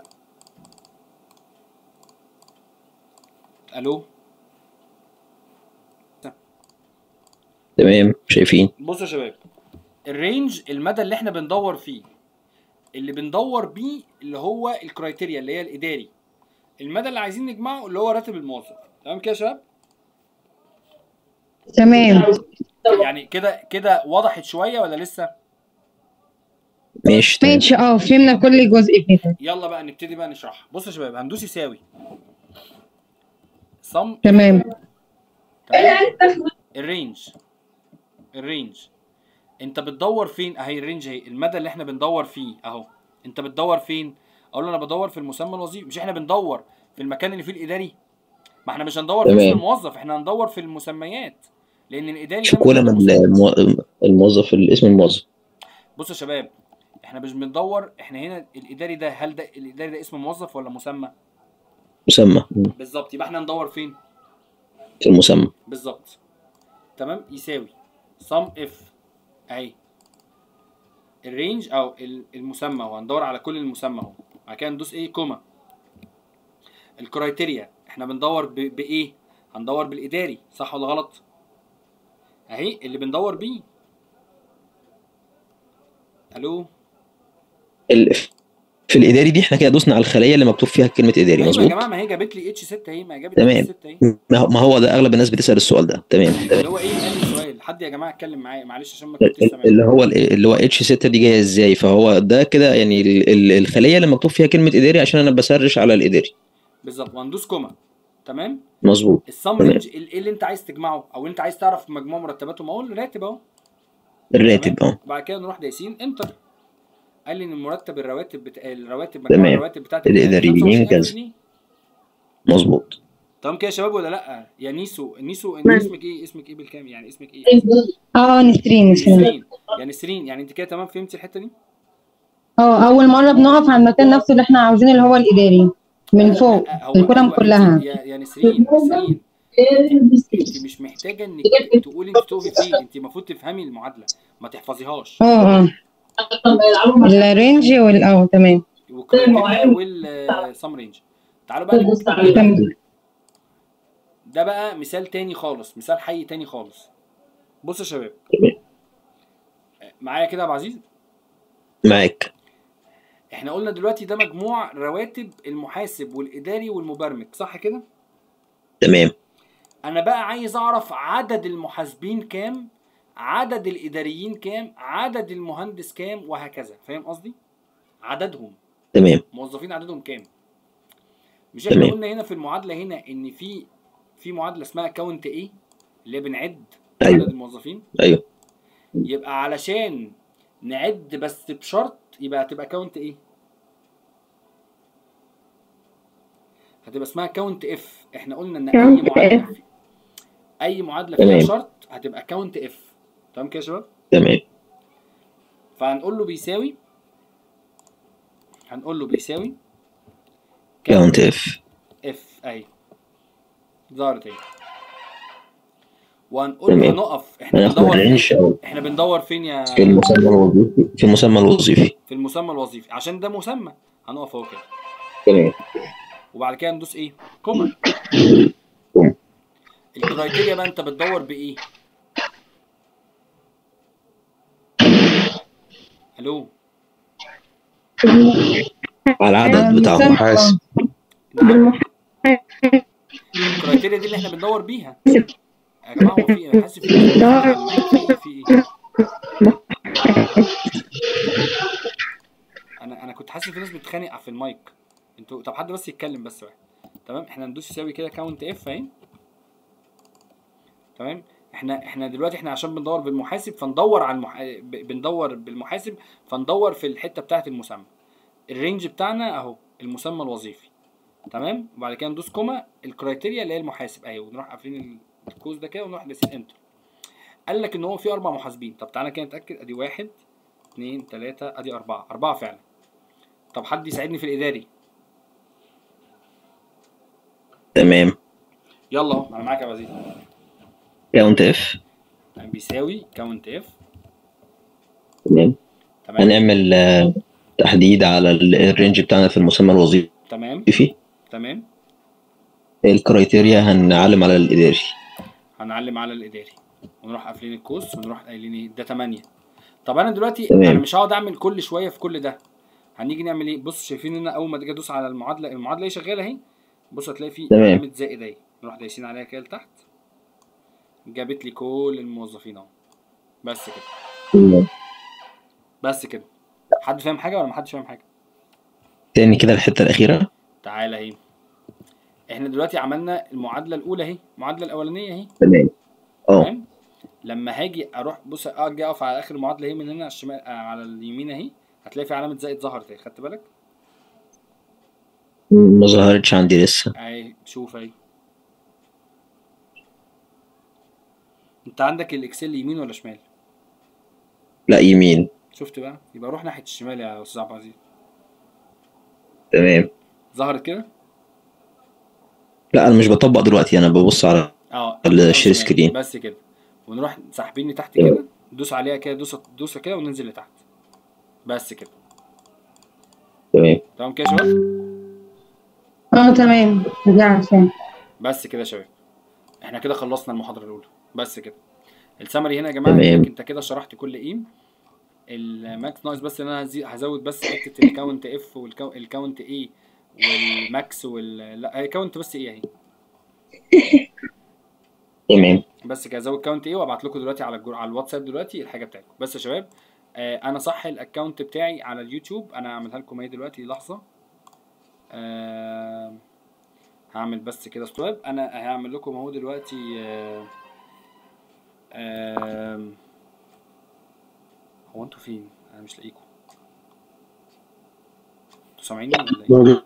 ألو؟ تمام شايفين. بصوا يا شباب، الرينج المدى اللي احنا بندور فيه، اللي بندور بيه اللي هو الكرايتيريا اللي هي الإداري. المدى اللي عايزين نجمعه اللي هو راتب الموظف. تمام كده يا شباب؟ تمام. يعني كده وضحت شوية ولا لسه؟ ماشي تمام. ماشي. فهمنا كل جزء كده. يلا بقى نبتدي بقى نشرحها. بصوا يا شباب، هندوس يساوي سم. تمام. الرينج انت بتدور فين؟ اهي الرينج اهي، المدى اللي احنا بندور فيه اهو. انت بتدور فين؟ اقول له انا بدور في المسمى الوظيفي. مش احنا بندور في المكان اللي فيه الاداري؟ ما احنا مش هندور في اسم الموظف، احنا هندور في المسميات، لان الاداري في كولم الموظف، الاسم الموظف. بصوا يا شباب، احنا مش بندور، احنا هنا الاداري ده، هل ده الاداري ده اسم موظف ولا مسمى؟ مسمى. بالظبط. يبقى احنا ندور فين؟ في المسمى. بالظبط. تمام. يساوي سم اف اهي الرينج او المسمى اهو، هندور على كل المسمى اهو. بعد كده ندوس ايه؟ كوما. الكرايتيريا احنا بندور بايه؟ هندور بالاداري، صح ولا غلط؟ اهي اللي بندور بيه. الو؟ في الاداري دي احنا كده دوسنا على الخليه اللي مكتوب فيها كلمه اداري. مظبوط. ايوه يا جماعه، ما هي جابت لي اتش 6 اهي، ما جابت تمام. اتش 6 اهي. ما هو ده اغلب الناس بتسال السؤال ده. تمام. اللي هو ايه؟ قال سؤال حد يا جماعه اتكلم معايا، معلش عشان ما كنتش سامع. اللي هو اتش 6 دي جايه ازاي؟ فهو ده كده يعني الخليه اللي مكتوب فيها كلمه اداري، عشان انا بسرش على الاداري. بالظبط. وهندوس كوما. تمام. مظبوط. السم رينج ايه اللي انت عايز تجمعه او انت عايز تعرف مجموع مرتباته؟ ما هو الراتب اهو. الراتب وبعد كده نروح دايسين انتر. قال لي ان المرتب الرواتب مجموع الرواتب بتاعت الاداريين كذا. مظبوط. تمام كده يا شباب ولا لا؟ يا نيسو انت اسمك ايه؟ اسمك ايه بالكامل؟ يعني اسمك ايه؟ نسرين. يعني انت كده تمام فهمتي الحته دي؟ اول مره بنقف على المكان نفسه اللي احنا عاوزينه اللي هو الاداري من فوق الكرم كلها. يا نسرين انت مش محتاجه انك تقولي انت تقفي فين، انت المفروض تفهمي المعادله، ما تحفظيهاش. الرينج تمام. والكرايتيريا والسم رينج. تعالوا بقى ده بقى مثال تاني خالص، مثال حي تاني خالص. بصوا يا شباب معايا كده يا ابو عزيز؟ معاك. احنا قلنا دلوقتي ده مجموع رواتب المحاسب والاداري والمبرمج، صح كده؟ تمام. انا بقى عايز اعرف عدد المحاسبين كام، عدد الاداريين كام، عدد المهندس كام، وهكذا. فاهم قصدي؟ عددهم. تمام. موظفين عددهم كام؟ مش احنا قلنا هنا في المعادله هنا ان في معادله اسمها كاونت ايه، اللي بنعد أيوه. عدد الموظفين. ايوه يبقى علشان نعد بس بشرط يبقى هتبقى كاونت ايه؟ هتبقى اسمها كاونت اف. احنا قلنا ان اي معادله فيها تمام. شرط هتبقى كاونت اف. تمام كده يا شباب؟ تمام. فهنقول له بيساوي كاونت اف. اف اهي ظهرت اهي. وهنقول له تمام. هنقف. احنا هناخد بندور الرينج فين؟ احنا بندور فين يا في المسمى الوظيفي. في المسمى الوظيفي. في المسمى الوظيفي عشان ده مسمى. هنقف اهو كده تمام. وبعد كده ندوس ايه؟ كوما. كوما. الكرايتيريا بقى انت بتدور بايه؟ الو على العدد بتاعهم. محاسب. الكرايتيريا دي اللي احنا بندور بيها يا جماعه. هو في ايه؟ حاسس في ايه؟ انا كنت حاسس في ناس بتتخانق في المايك. انتوا طب حد بس يتكلم بس واحد. تمام. احنا ندوس يساوي كده كاونت اف اهي. تمام. احنا دلوقتي احنا عشان بندور بالمحاسب فندور على بندور بالمحاسب فندور في الحته بتاعه المسمى. الرينج بتاعنا اهو المسمى الوظيفي. تمام. وبعد كده ندوس كوما الكرايتيريا اللي هي المحاسب اهي ونروح قافلين القوس ده كده ونروح دايسين انتر. قال لك ان هو في 4 محاسبين. طب تعالى كده نتاكد. ادي 1 2 3 ادي 4 فعلا. طب حد يساعدني في الاداري. تمام. يلا اهو انا معاك يا وزير. كاونت اف بيساوي كاونت اف. تمام. هنعمل تحديد على الرينج بتاعنا في المسمى الوظيفي. تمام. الكرايتيريا هنعلم على الاداري. ونروح قافلين القوس ونروح قايلين ده 8. طب انا دلوقتي تمام. انا مش هقعد اعمل كل شويه في كل ده. هنيجي نعمل ايه؟ بص شايفين ان اول ما تيجي ادوس على المعادله اهي شغاله اهي. بص هتلاقي في علامه زائد اهي. نروح دايسين عليها كده لتحت. جابت لي كل الموظفين اهو. بس كده. حد فاهم حاجه ولا محدش فاهم حاجه؟ تاني كده الحته الاخيره. تعالى اهي. احنا دلوقتي عملنا المعادله الاولى اهي. المعادله الاولانيه اهي. تمام. لما هاجي اروح بص اجي اقف على اخر المعادله اهي من هنا على الشمال على اليمين اهي. هتلاقي في علامه زائد ظهرت اهي. خدت بالك؟ ما ظهرتش عندي لسه. اهي شوف اهي. انت عندك الاكسل يمين ولا شمال؟ لا يمين. شفت بقى؟ يبقى روح ناحيه الشمال يا استاذ عبد العزيز. تمام. ظهرت كده؟ لا انا مش بطبق دلوقتي. انا ببص على الشير سكرين. بس كده. ونروح ساحبين لتحت كده. دوس عليها كده دوسه كده وننزل لتحت. بس كده. تمام كده يا شباب؟ تمام. دي عارفاه. بس كده يا شباب. احنا كده خلصنا المحاضره الاولى. بس كده. السمري هنا يا جماعه انت كده شرحت كل ايه. الماكس ناقص بس ان انا هزود بس حته الكاونت اف والكاونت اي والماكس لا هي كاونت بس ايه اهي. تمام. بس كده ازود كاونت ايه وابعت لكم دلوقتي على الواتساب دلوقتي الحاجه بتاعتكم. بس يا شباب انا صح الاكونت بتاعي على اليوتيوب. انا هعملها لكم اهي دلوقتي لحظه. هعمل بس كده ستوب. انا هعمل لكم اهو دلوقتي هو انتوا فين؟ انا مش لاقيكم. انتوا سامعيني ولا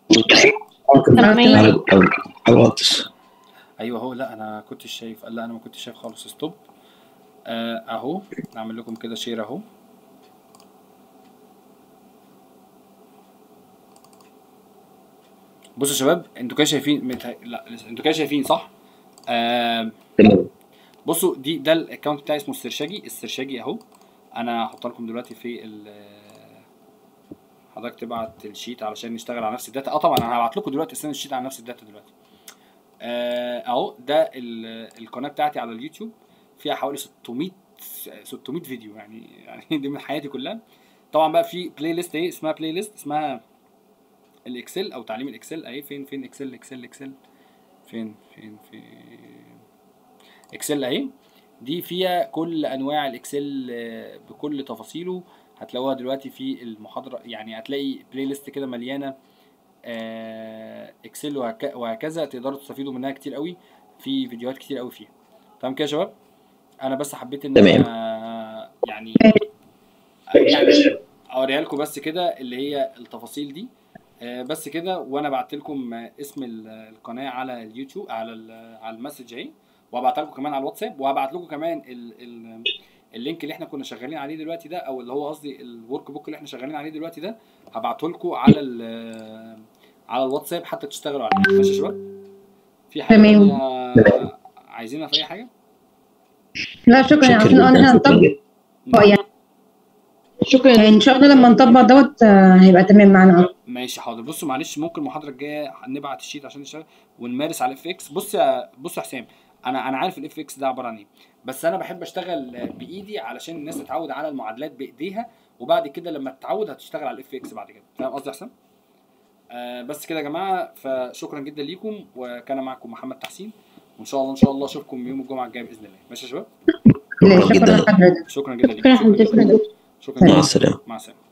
ايه؟ على الواتس. ايوه اهو. لا انا كنتش شايف. لا انا ما كنتش شايف خالص. ستوب. اهو نعمل لكم كده شير اهو. بصوا يا شباب انتوا كده شايفين لا انتوا كده شايفين صح؟ بصوا ده الاكونت بتاعي اسمه السرشاجي اهو. انا هحط لكم دلوقتي في حضرتك تبعت الشيت علشان نشتغل على نفس الداتا. طبعا انا هبعت لكم دلوقتي اصلا الشيت على نفس الداتا دلوقتي. اهو ده القناه بتاعتي على اليوتيوب فيها حوالي 600 فيديو يعني دي من حياتي كلها. طبعا بقى في بلاي ليست اهي اسمها بلاي ليست اسمها الاكسل او تعليم الاكسل اهي. فين اكسل فين اكسل اهي. دي فيها كل انواع الاكسل بكل تفاصيله. هتلاقوها دلوقتي في المحاضره. يعني هتلاقي بلاي ليست كده مليانه اكسل وهكذا. تقدروا تستفيدوا منها كتير قوي. في فيديوهات كتير قوي فيها. تمام كده يا شباب. انا بس حبيت ان تمام. انا يعني اوريها لكم بس كده اللي هي التفاصيل دي بس كده. وانا بعت لكم اسم القناه على اليوتيوب على المسج اهي، وهبعتها لكم كمان على الواتساب، وهبعت لكم كمان اللينك اللي احنا كنا شغالين عليه دلوقتي ده، او اللي هو قصدي الورك بوك اللي احنا شغالين عليه دلوقتي ده، هبعته لكم على الواتساب حتى تشتغلوا عليه. ماشي يا شباب؟ في حاجه تمام. تانية عايزينها في اي حاجه؟ لا شكرا، شكرا عشان جدا، احنا شكرا هنطبق جدا. يعني شكرا يعني ان شاء الله لما نطبق دوت هيبقى تمام معانا أكتر. ماشي حاضر. بصوا معلش، ممكن المحاضره الجايه نبعت الشيت عشان نشتغل ونمارس على الاف اكس. بص يا حسام، انا عارف الاف اكس ده عباره عن ايه، بس انا بحب اشتغل بايدي علشان الناس تتعود على المعادلات بايديها، وبعد كده لما تتعود هتشتغل على الاف اكس بعد كده. فاهم قصدي يا حسام؟ بس كده يا جماعه، فشكرا جدا ليكم، وكان معكم محمد تحسين، وان شاء الله اشوفكم يوم الجمعه الجايه باذن الله. ماشي يا شباب؟ شكرا جدا. لحضرتك. شكرا جدا شكرا ليكم. حضرتك. شكرا مع جدا. السلامة. مع السلامه.